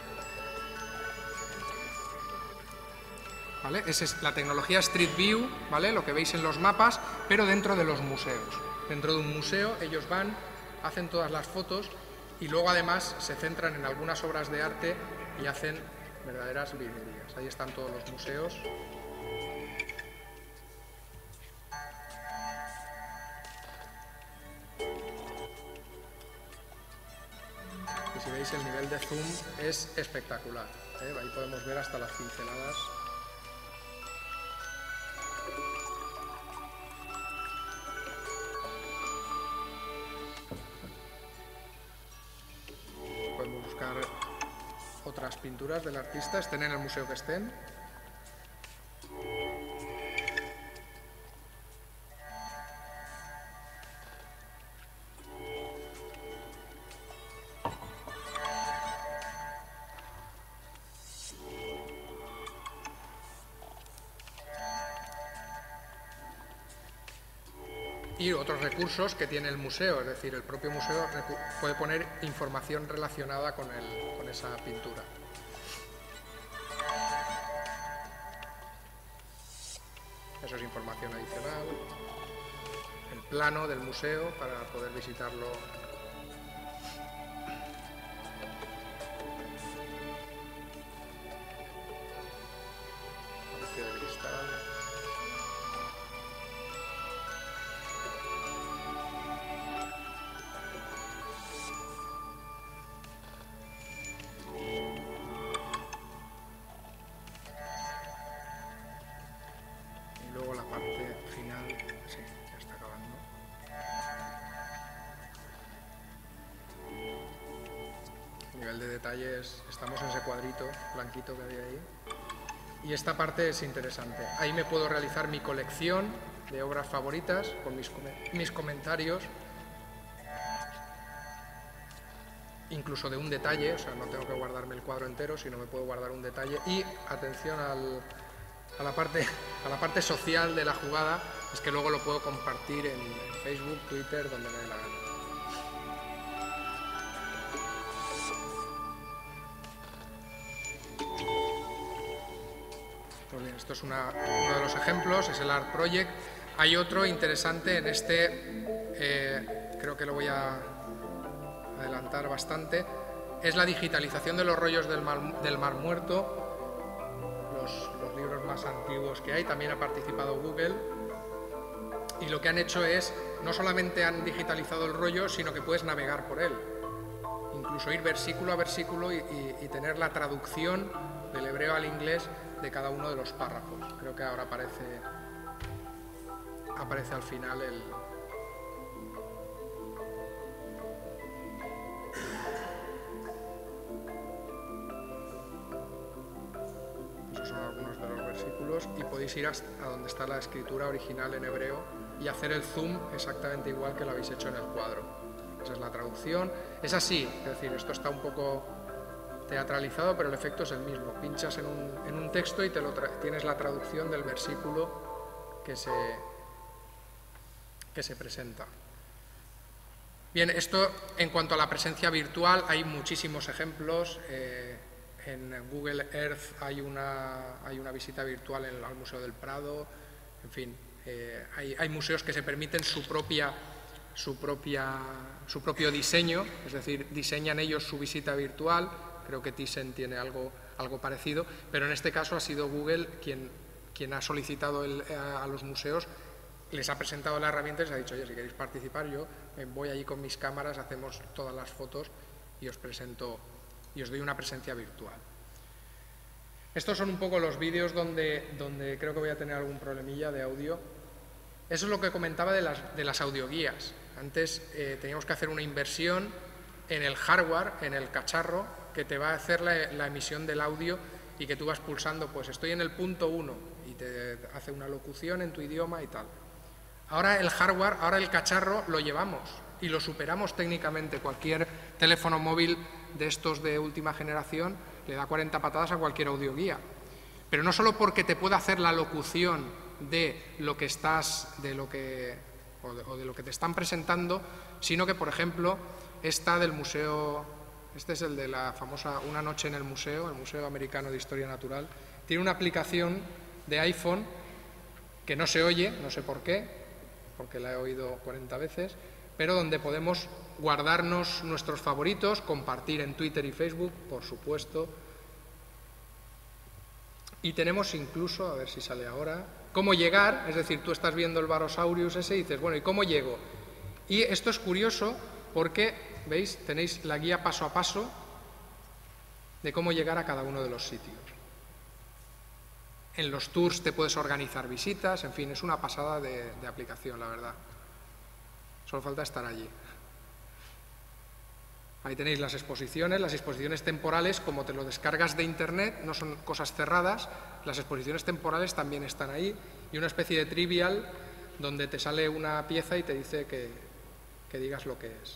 ¿Vale? Esa es la tecnología Street View, ¿vale? Lo que veis en los mapas, pero dentro de los museos. Dentro de un museo ellos van, hacen todas las fotos y luego además se centran en algunas obras de arte y hacen verdaderas librerías. Ahí están todos los museos. Y si veis, el nivel de zoom es espectacular, ¿eh? Ahí podemos ver hasta las pinceladas. Otras pinturas del artista, estén en el museo que estén. y otros recursos que tiene el museo, es decir, el propio museo puede poner información relacionada con, el, con esa pintura. Eso es información adicional. El plano del museo para poder visitarlo. Palacio de Cristal. Y luego la parte final, sí, ya está acabando. A nivel de detalles, estamos en ese cuadrito blanquito que había ahí. Y esta parte es interesante. Ahí me puedo realizar mi colección de obras favoritas con mis, mis comentarios, incluso de un detalle, o sea, no tengo que guardarme el cuadro entero, sino me puedo guardar un detalle. Y atención al, a, la parte, a la parte social de la jugada, es que luego lo puedo compartir en, en Facebook, Twitter, donde me dé la gana. Pues bien, esto es una, uno de los ejemplos, es el Art Project. Hay otro interesante en este, eh, creo que lo voy a adelantar bastante, es la digitalización de los rollos del Mar, del Mar Muerto, los, los libros más antiguos que hay. También ha participado Google, y lo que han hecho es, no solamente han digitalizado el rollo, sino que puedes navegar por él, incluso ir versículo a versículo y, y, y tener la traducción del hebreo al inglés de cada uno de los párrafos. Creo que ahora aparece, aparece al final el... Esos son algunos de los versículos y podéis ir hasta a donde está la escritura original en hebreo y hacer el zoom exactamente igual que lo habéis hecho en el cuadro. Esa es la traducción. Es así, es decir, esto está un poco teatralizado, pero el efecto es el mismo. Pinchas en un, en un texto y te lo tienes la traducción del versículo que se, que se presenta. Bien, esto en cuanto a la presencia virtual, hay muchísimos ejemplos. Eh, en Google Earth hay una, hay una visita virtual en, al Museo del Prado. En fin, eh, hay, hay museos que se permiten su propia, su propia, su propio diseño, es decir, diseñan ellos su visita virtual. Creo que Thyssen tiene algo, algo parecido, pero en este caso ha sido Google quien, quien ha solicitado el, a, a los museos, les ha presentado la herramienta y les ha dicho, oye, si queréis participar, yo voy allí con mis cámaras, hacemos todas las fotos y os presento y os doy una presencia virtual. Estos son un poco los vídeos donde, donde creo que voy a tener algún problemilla de audio. Eso es lo que comentaba de las, de las audioguías. Antes eh, teníamos que hacer una inversión en el hardware, en el cacharro, que te va a hacer la, la emisión del audio y que tú vas pulsando, pues estoy en el punto uno y te hace una locución en tu idioma y tal. Ahora el hardware, ahora el cacharro lo llevamos y lo superamos técnicamente. Cualquier teléfono móvil de estos de última generación le da cuarenta patadas a cualquier audioguía. Pero no solo porque te pueda hacer la locución de lo que estás, de lo que, o de, o de lo que te están presentando, sino que, por ejemplo, esta del museo, este es el de la famosa Una noche en el museo, el Museo Americano de Historia Natural, tiene una aplicación de iPhone que no se oye, no sé por qué, porque la he oído cuarenta veces, pero donde podemos guardarnos nuestros favoritos, compartir en Twitter y Facebook, por supuesto. Y tenemos incluso, a ver si sale ahora, cómo llegar, es decir, tú estás viendo el Barosaurus ese y dices, bueno, ¿y cómo llego? Y esto es curioso porque, ¿veis? Tenéis la guía paso a paso de cómo llegar a cada uno de los sitios. En los tours te puedes organizar visitas, en fin, es una pasada de, de aplicación, la verdad. Solo falta estar allí. Ahí tenéis las exposiciones, las exposiciones temporales, como te lo descargas de internet, no son cosas cerradas, las exposiciones temporales también están ahí, y una especie de trivial donde te sale una pieza y te dice que, que digas lo que es.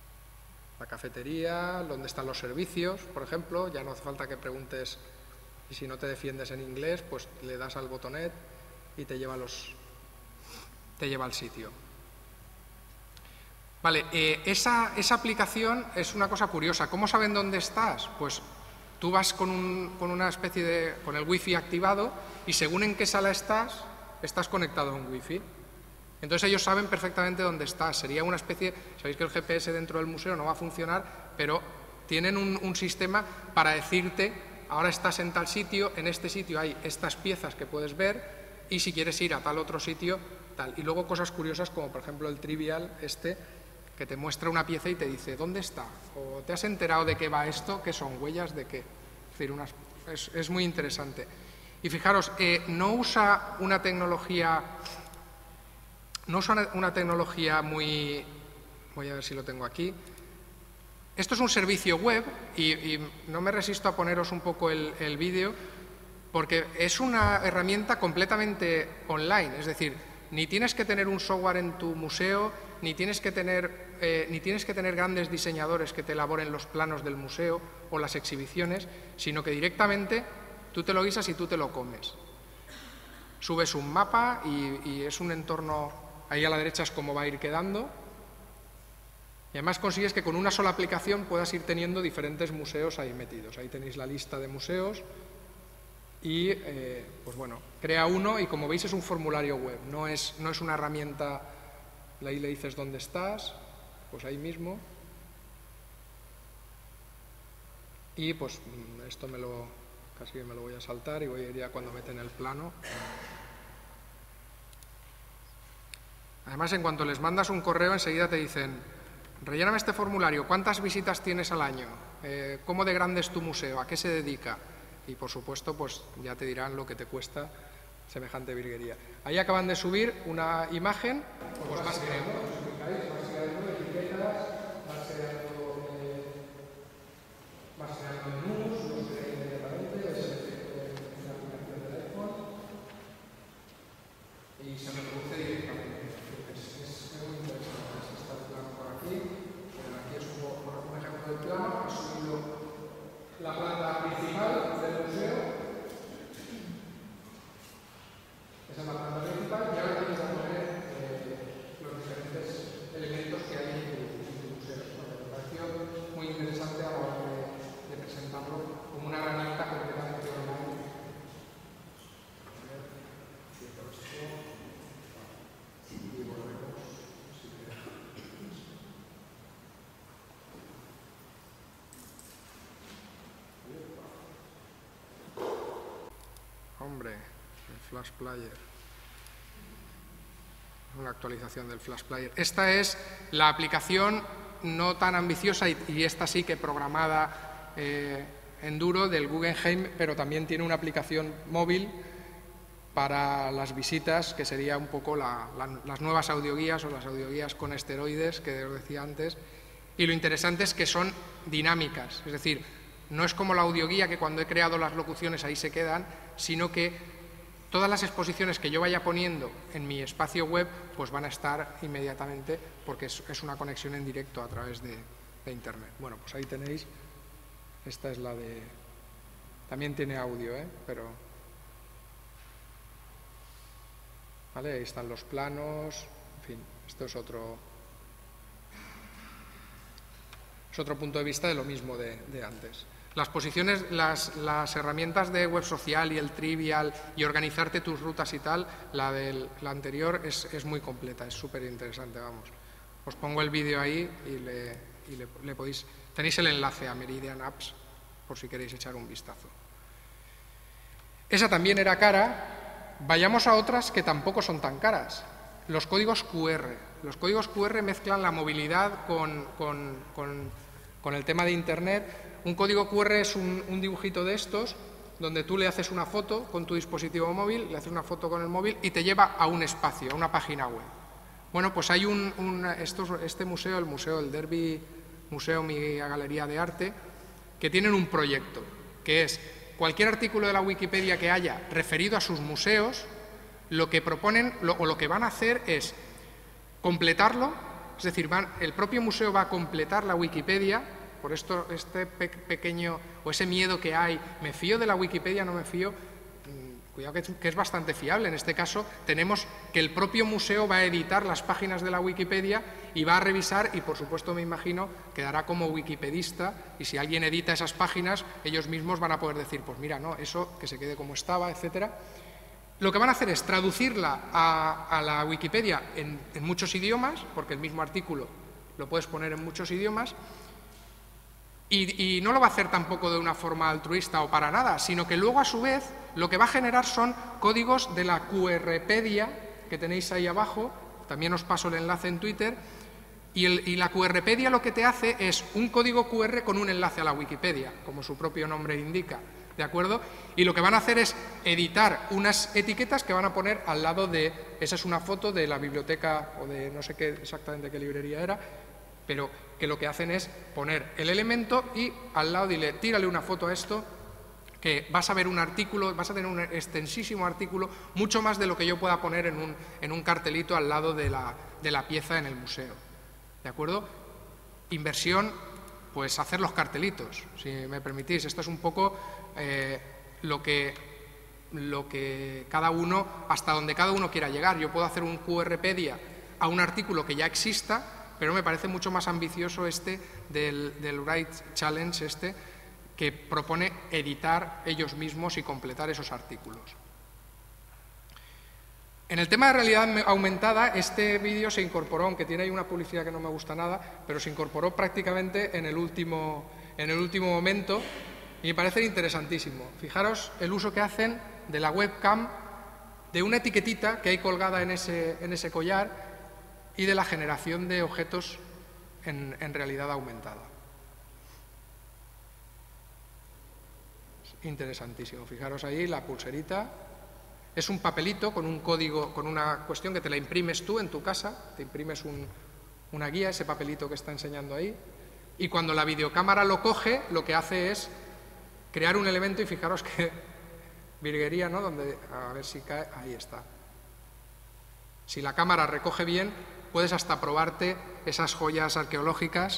La cafetería, donde están los servicios, por ejemplo, ya no hace falta que preguntes Y si no te defiendes en inglés, pues le das al botonet y te lleva, los, te lleva al sitio. Vale, eh, esa, esa aplicación es una cosa curiosa. ¿Cómo saben dónde estás? Pues tú vas con, un, con una especie de, con el wifi activado y según en qué sala estás, estás conectado a un wifi. Entonces ellos saben perfectamente dónde estás. Sería una especie, sabéis que el G P S dentro del museo no va a funcionar, pero tienen un, un sistema para decirte, ahora estás en tal sitio, en este sitio hay estas piezas que puedes ver y si quieres ir a tal otro sitio, tal. Y luego cosas curiosas como por ejemplo el trivial este, que te muestra una pieza y te dice, ¿dónde está? O ¿te has enterado de qué va esto? ¿Qué son huellas de qué? Es decir, unas, es, es muy interesante. Y fijaros, eh, no usa una tecnología, no usa una tecnología muy, voy a ver si lo tengo aquí. Esto es un servicio web y, y no me resisto a poneros un poco el, el vídeo porque es una herramienta completamente online, es decir, ni tienes que tener un software en tu museo, ni tienes que tener, eh, ni tienes que tener grandes diseñadores que te elaboren los planos del museo o las exhibiciones, sino que directamente tú te lo guisas y tú te lo comes. Subes un mapa y, y es un entorno, ahí a la derecha es cómo va a ir quedando, y además consigues que con una sola aplicación puedas ir teniendo diferentes museos ahí metidos. Ahí tenéis la lista de museos y, eh, pues bueno, crea uno y como veis es un formulario web, no es, no es una herramienta, ahí le dices dónde estás, pues ahí mismo. Y pues esto me lo, casi me lo voy a saltar y voy a ir ya cuando meten el plano. Además, en cuanto les mandas un correo, enseguida te dicen, relléname este formulario, ¿cuántas visitas tienes al año? Eh, ¿Cómo de grande es tu museo? ¿A qué se dedica? Y por supuesto, pues ya te dirán lo que te cuesta semejante virguería. Ahí acaban de subir una imagen, pues vas creando, vas creando etiquetas, vas creando, eh, vas creando menús, los creáis inmediatamente, ves el efecto en la aplicación del iPhone y se reproduce directamente. Es, es muy interesante. Está el plano por aquí, pero aquí es un, un ejemplo del plano, ha subido la planta principal del museo. Esa es la planta principal y ahora tienes que poner eh, los diferentes elementos que hay en tu, en tu museo. Bueno, me pareció muy interesante a la hora de, de presentarlo como una herramienta completamente online. A ver, cierto esto. Y volvemos. Hombre, el Flash Player. Una actualización del Flash Player. Esta es la aplicación no tan ambiciosa y, y esta sí que programada eh, en duro del Guggenheim, pero también tiene una aplicación móvil para las visitas, que sería un poco la, la, las nuevas audioguías o las audioguías con esteroides que os decía antes. Y lo interesante es que son dinámicas, es decir, no es como la audioguía que cuando he creado las locuciones ahí se quedan, sino que todas las exposiciones que yo vaya poniendo en mi espacio web pues van a estar inmediatamente porque es, es una conexión en directo a través de, de Internet. Bueno, pues ahí tenéis, esta es la de... También tiene audio, ¿eh? Pero... ¿Vale? Ahí están los planos, en fin, esto es otro... Es otro punto de vista de lo mismo de, de antes. Las posiciones, las, las herramientas de web social y el trivial y organizarte tus rutas y tal, la del la anterior es, es muy completa, es súper interesante, vamos. Os pongo el vídeo ahí y, le, y le, le podéis... Tenéis el enlace a Meridian Apps por si queréis echar un vistazo. Esa también era cara. Vayamos a otras que tampoco son tan caras. Los códigos Q R. Los códigos Q R mezclan la movilidad con, con, con, con el tema de Internet. Un código Q R es un, un dibujito de estos, donde tú le haces una foto con tu dispositivo móvil, le haces una foto con el móvil y te lleva a un espacio, a una página web. Bueno, pues hay un, un estos, este museo, el museo, el Derby Museum y Galería de Arte, que tienen un proyecto, que es cualquier artículo de la Wikipedia que haya referido a sus museos, lo que proponen lo, o lo que van a hacer es completarlo, es decir, van, el propio museo va a completar la Wikipedia por esto, este pe pequeño, o ese miedo que hay, ¿me fío de la Wikipedia, no me fío? Cuidado que es, que es bastante fiable. En este caso tenemos que el propio museo va a editar las páginas de la Wikipedia y va a revisar y, por supuesto, me imagino, quedará como wikipedista y si alguien edita esas páginas, ellos mismos van a poder decir, pues mira, no, eso que se quede como estaba, etcétera. Lo que van a hacer es traducirla a, a la Wikipedia en, en muchos idiomas, porque el mismo artículo lo puedes poner en muchos idiomas, y, y no lo va a hacer tampoco de una forma altruista o para nada, sino que luego, a su vez, lo que va a generar son códigos de la QRpedia, que tenéis ahí abajo, también os paso el enlace en Twitter, y, el, y la QRpedia lo que te hace es un código Q R con un enlace a la Wikipedia, como su propio nombre indica, ¿de acuerdo? Y lo que van a hacer es editar unas etiquetas que van a poner al lado de, esa es una foto de la biblioteca, o de no sé qué exactamente qué librería era, pero que lo que hacen es poner el elemento y al lado dile, tírale una foto a esto, que vas a ver un artículo, vas a tener un extensísimo artículo, mucho más de lo que yo pueda poner en un, en un cartelito al lado de la, de la pieza en el museo. ¿De acuerdo? Inversión, pues hacer los cartelitos, si me permitís. Esto es un poco eh, lo, que, lo que cada uno, hasta donde cada uno quiera llegar. Yo puedo hacer un QRpedia a un artículo que ya exista, pero me parece mucho más ambicioso este del, del Write Challenge, este, que propone editar ellos mismos y completar esos artículos. En el tema de realidad aumentada, este vídeo se incorporó, aunque tiene ahí una publicidad que no me gusta nada, pero se incorporó prácticamente en el último, en el último momento y me parece interesantísimo. Fijaros el uso que hacen de la webcam, de una etiquetita que hay colgada en ese, en ese collar y de la generación de objetos en, en realidad aumentada. Interesantísimo. Fijaros ahí la pulserita. Es un papelito con un código, con una cuestión que te la imprimes tú en tu casa, te imprimes un, una guía, ese papelito que está enseñando ahí, y cuando la videocámara lo coge, lo que hace es crear un elemento y fijaros que virguería, ¿no? Donde, a ver si cae, ahí está. Si la cámara recoge bien, puedes hasta probarte esas joyas arqueológicas.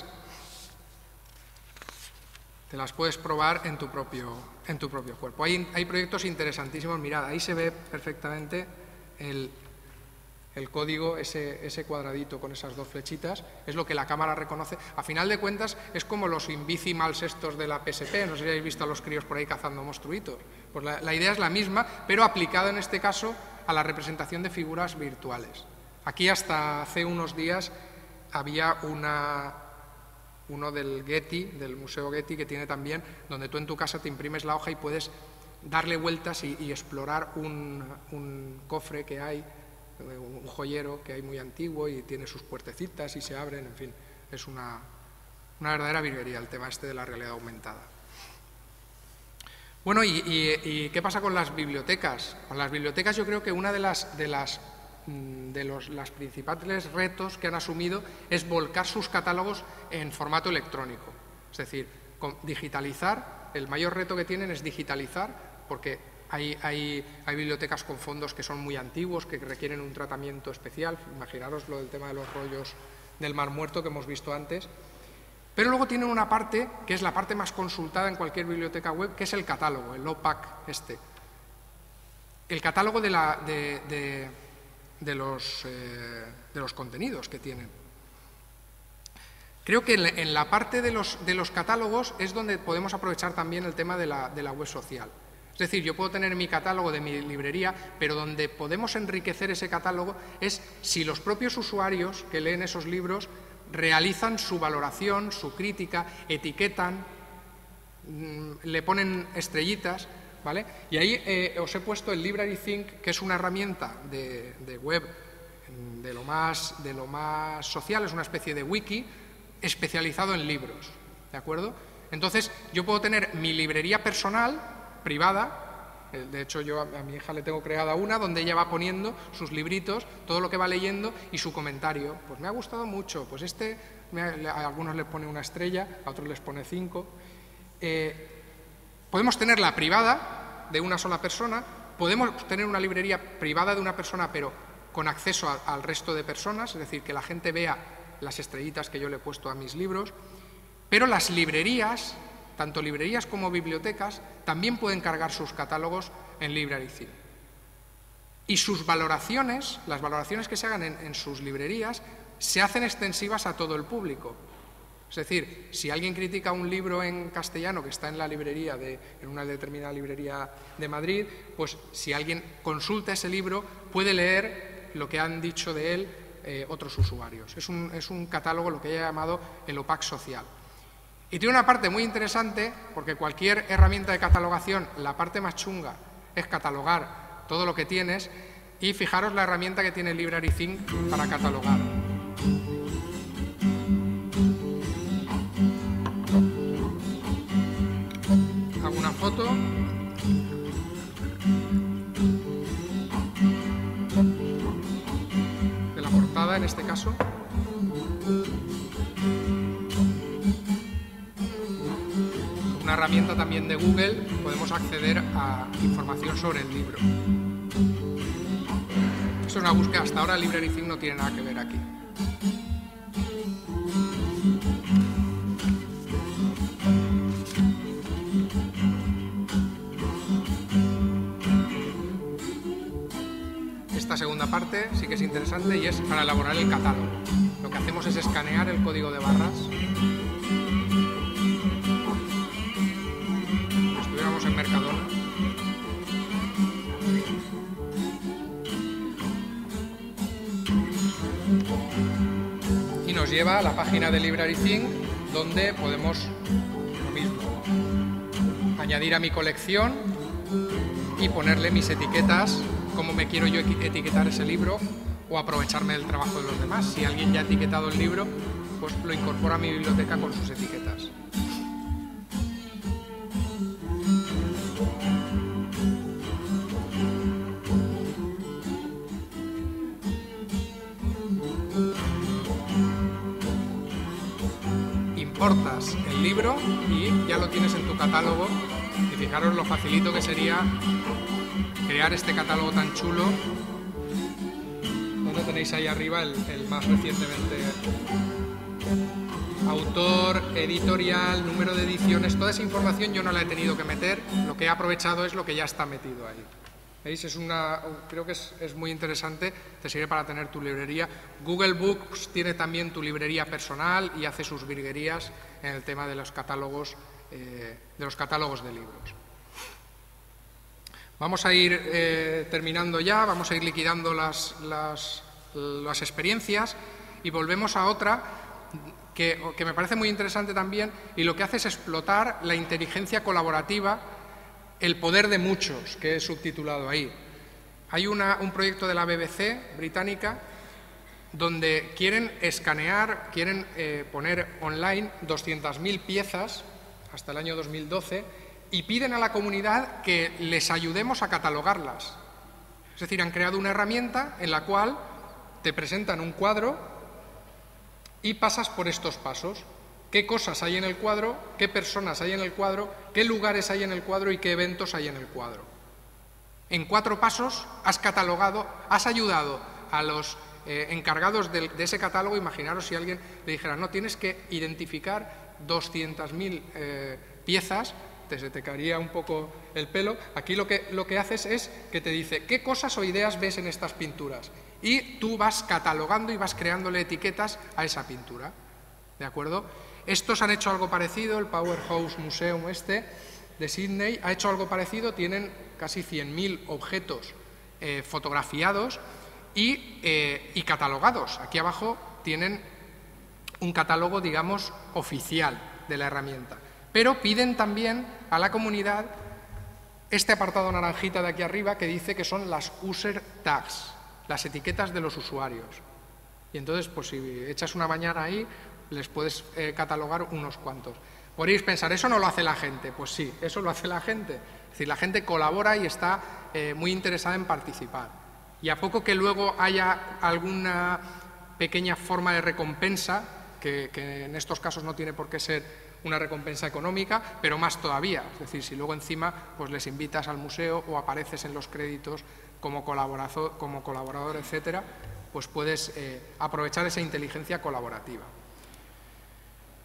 Te las puedes probar en tu propio, en tu propio cuerpo. Hay, hay proyectos interesantísimos. Mirad, ahí se ve perfectamente el, el código, ese, ese cuadradito con esas dos flechitas. Es lo que la cámara reconoce. A final de cuentas, es como los invisimals estos de la P S P. No sé si habéis visto a los críos por ahí cazando monstruitos. Pues la, la idea es la misma, pero aplicada en este caso a la representación de figuras virtuales. Aquí hasta hace unos días había una... uno del Getty, del Museo Getty, que tiene también, donde tú en tu casa te imprimes la hoja y puedes darle vueltas y, y explorar un, un cofre que hay, un joyero que hay muy antiguo y tiene sus puertecitas y se abren, en fin, es una, una verdadera virguería el tema este de la realidad aumentada. Bueno, y, y, y ¿qué pasa con las bibliotecas? Con las bibliotecas yo creo que una de las... De las de los las principales retos que han asumido es volcar sus catálogos en formato electrónico. Es decir, digitalizar, el mayor reto que tienen es digitalizar, porque hay, hay, hay bibliotecas con fondos que son muy antiguos, que requieren un tratamiento especial. Imaginaros lo del tema de los rollos del Mar Muerto que hemos visto antes. Pero luego tienen una parte, que es la parte más consultada en cualquier biblioteca web, que es el catálogo, el O P A C este. El catálogo de la... De, de, De los, eh, de los contenidos que tienen. Creo que en la parte de los, de los catálogos es donde podemos aprovechar también el tema de la, de la web social. Es decir, yo puedo tener mi catálogo de mi librería, pero donde podemos enriquecer ese catálogo es si los propios usuarios que leen esos libros realizan su valoración, su crítica, etiquetan, mmm, le ponen estrellitas. ¿Vale? Y ahí eh, os he puesto el LibraryThink, que es una herramienta de, de web de lo, más, de lo más social, es una especie de wiki especializado en libros, ¿de acuerdo? Entonces, yo puedo tener mi librería personal, privada, de hecho yo a, a mi hija le tengo creada una, donde ella va poniendo sus libritos, todo lo que va leyendo y su comentario. Pues me ha gustado mucho, pues este, me ha, a algunos les pone una estrella, a otros les pone cinco. Eh, Podemos tenerla privada, de una sola persona, podemos tener una librería privada de una persona, pero con acceso a, al resto de personas, es decir, que la gente vea las estrellitas que yo le he puesto a mis libros, Pero las librerías, tanto librerías como bibliotecas, también pueden cargar sus catálogos en LibraryThing. Y sus valoraciones, las valoraciones que se hagan en, en sus librerías, se hacen extensivas a todo el público. Es decir, si alguien critica un libro en castellano que está en la librería, de, en una determinada librería de Madrid, pues si alguien consulta ese libro, puede leer lo que han dicho de él eh, otros usuarios. Es un, es un catálogo, lo que he llamado el O P A C social. Y tiene una parte muy interesante, porque cualquier herramienta de catalogación, la parte más chunga es catalogar todo lo que tienes, y fijaros la herramienta que tiene LibraryThing para catalogar. Hago una foto. De la portada, en este caso. Una herramienta también de Google, podemos acceder a información sobre el libro. Esto es una búsqueda, hasta ahora LibraryThing no tiene nada que ver aquí. Esta segunda parte sí que es interesante y es para elaborar el catálogo. Lo que hacemos es escanear el código de barras. Estuviéramos en Mercadona. Y nos lleva a la página de LibraryThing, donde podemos lo mismo, añadir a mi colección y ponerle mis etiquetas, cómo me quiero yo etiquetar ese libro, o aprovecharme del trabajo de los demás. Si alguien ya ha etiquetado el libro, pues lo incorporo a mi biblioteca con sus etiquetas. Importas el libro y ya lo tienes en tu catálogo. Y fijaros lo facilito que sería crear este catálogo tan chulo, donde tenéis ahí arriba el, el más recientemente autor, editorial, número de ediciones. Toda esa información yo no la he tenido que meter, lo que he aprovechado es lo que ya está metido ahí. ¿Veis? Es una, creo que es, es muy interesante, te sirve para tener tu librería. Google Books tiene también tu librería personal y hace sus virguerías en el tema de los catálogos, eh, de los catálogos de libros. Vamos a ir eh, terminando ya, vamos a ir liquidando las, las, las experiencias y volvemos a otra que, que me parece muy interesante también, y lo que hace es explotar la inteligencia colaborativa, el poder de muchos, que he subtitulado ahí. Hay una, un proyecto de la B B C británica donde quieren escanear, quieren eh, poner online doscientas mil piezas hasta el año dos mil doce, y piden a la comunidad que les ayudemos a catalogarlas. Es decir, han creado una herramienta en la cual te presentan un cuadro y pasas por estos pasos. Qué cosas hay en el cuadro, qué personas hay en el cuadro, qué lugares hay en el cuadro y qué eventos hay en el cuadro. En cuatro pasos has catalogado, has ayudado a los eh, encargados de, de ese catálogo. Imaginaros si alguien le dijera, no, tienes que identificar doscientas mil eh, piezas, te, se te caería un poco el pelo. Aquí lo que, lo que haces es que te dice qué cosas o ideas ves en estas pinturas y tú vas catalogando y vas creándole etiquetas a esa pintura. ¿De acuerdo? Estos han hecho algo parecido, el Powerhouse Museum este de Sydney ha hecho algo parecido, tienen casi cien mil objetos eh, fotografiados y, eh, y catalogados. Aquí abajo tienen un catálogo, digamos, oficial de la herramienta. Pero piden también a la comunidad este apartado naranjita de aquí arriba que dice que son las user tags, las etiquetas de los usuarios. Y entonces, pues si echas una bañera ahí, les puedes eh, catalogar unos cuantos. Podréis pensar, ¿eso no lo hace la gente? Pues sí, eso lo hace la gente. Es decir, la gente colabora y está eh, muy interesada en participar. Y a poco que luego haya alguna pequeña forma de recompensa, que, que en estos casos no tiene por qué ser una recompensa económica, pero más todavía. Es decir, si luego encima pues les invitas al museo o apareces en los créditos como colaborador, como colaborador etcétera, pues puedes eh, aprovechar esa inteligencia colaborativa.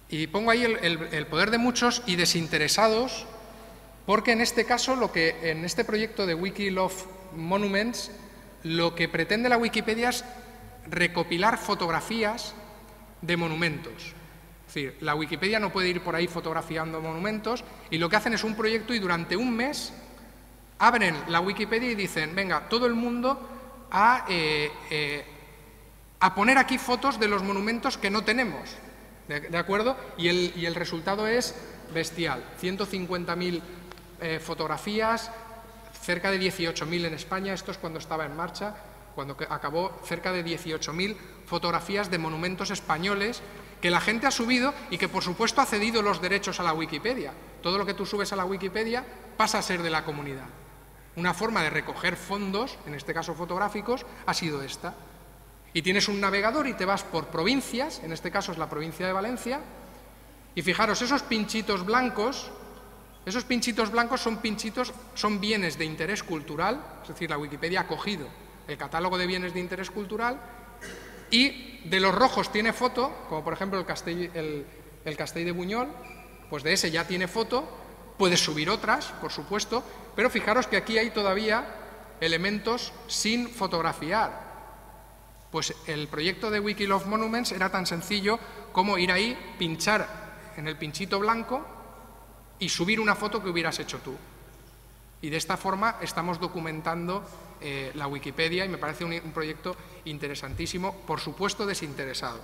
Y pongo ahí el, el, el poder de muchos y desinteresados, porque en este caso, lo que en este proyecto de Wiki Love Monuments, lo que pretende la Wikipedia es recopilar fotografías de monumentos. Es decir, la Wikipedia no puede ir por ahí fotografiando monumentos, y lo que hacen es un proyecto y durante un mes abren la Wikipedia y dicen, venga, todo el mundo a, eh, eh, a poner aquí fotos de los monumentos que no tenemos. ¿De, de acuerdo? Y el, y el resultado es bestial. ciento cincuenta mil eh, fotografías, cerca de dieciocho mil en España, esto es cuando estaba en marcha, cuando acabó, cerca de dieciocho mil fotografías de monumentos españoles que la gente ha subido y que, por supuesto, ha cedido los derechos a la Wikipedia. Todo lo que tú subes a la Wikipedia pasa a ser de la comunidad. Una forma de recoger fondos, en este caso fotográficos, ha sido esta. Y tienes un navegador y te vas por provincias, en este caso es la provincia de Valencia, y fijaros, esos pinchitos blancos, esos pinchitos blancos son pinchitos, son bienes de interés cultural, es decir, la Wikipedia ha cogido el catálogo de bienes de interés cultural, y de los rojos tiene foto, como por ejemplo el Castell, el, el Castell de Buñol, pues de ese ya tiene foto, puedes subir otras, por supuesto, pero fijaros que aquí hay todavía elementos sin fotografiar. Pues el proyecto de Wiki Love Monuments era tan sencillo como ir ahí, pinchar en el pinchito blanco y subir una foto que hubieras hecho tú. Y de esta forma estamos documentando eh, la Wikipedia y me parece un, un proyecto interesantísimo, por supuesto desinteresado.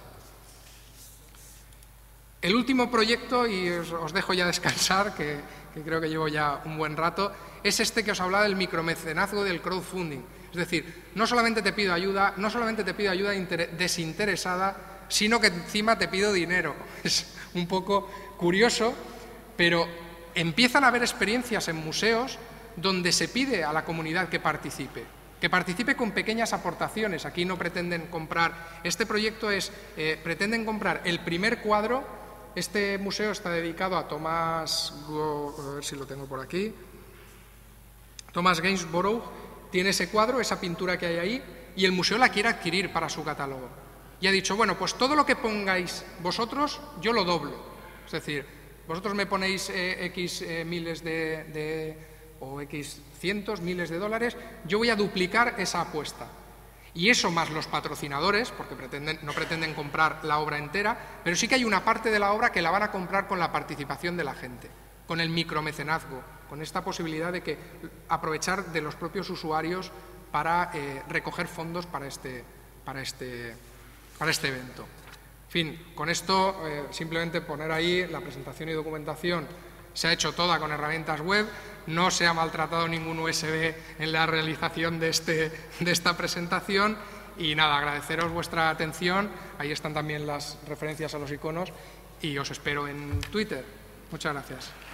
El último proyecto, y os, os dejo ya descansar, que, que creo que llevo ya un buen rato, es este que os hablaba del micromecenazgo del crowdfunding. Es decir, no solamente te pido ayuda, no solamente te pido ayuda desinteresada, sino que encima te pido dinero. Es un poco curioso, pero empiezan a haber experiencias en museos donde se pide a la comunidad que participe, que participe con pequeñas aportaciones. Aquí no pretenden comprar, este proyecto es, eh, pretenden comprar el primer cuadro. Este museo está dedicado a Thomas, a ver si lo tengo por aquí, Thomas Gainsborough, tiene ese cuadro, esa pintura que hay ahí, y el museo la quiere adquirir para su catálogo. Y ha dicho, bueno, pues todo lo que pongáis vosotros, yo lo doblo. Es decir, vosotros me ponéis eh, X eh, miles de, de, o X cientos, miles de dólares, yo voy a duplicar esa apuesta. Y eso más los patrocinadores, porque pretenden, no pretenden comprar la obra entera, pero sí que hay una parte de la obra que la van a comprar con la participación de la gente, con el micromecenazgo, con esta posibilidad de que aprovechar de los propios usuarios para eh, recoger fondos para este, para, este, para este evento. En fin, con esto eh, simplemente poner ahí la presentación y documentación se ha hecho toda con herramientas web, no se ha maltratado ningún U S B en la realización de, este, de esta presentación y nada, agradeceros vuestra atención, ahí están también las referencias a los iconos y os espero en Twitter. Muchas gracias.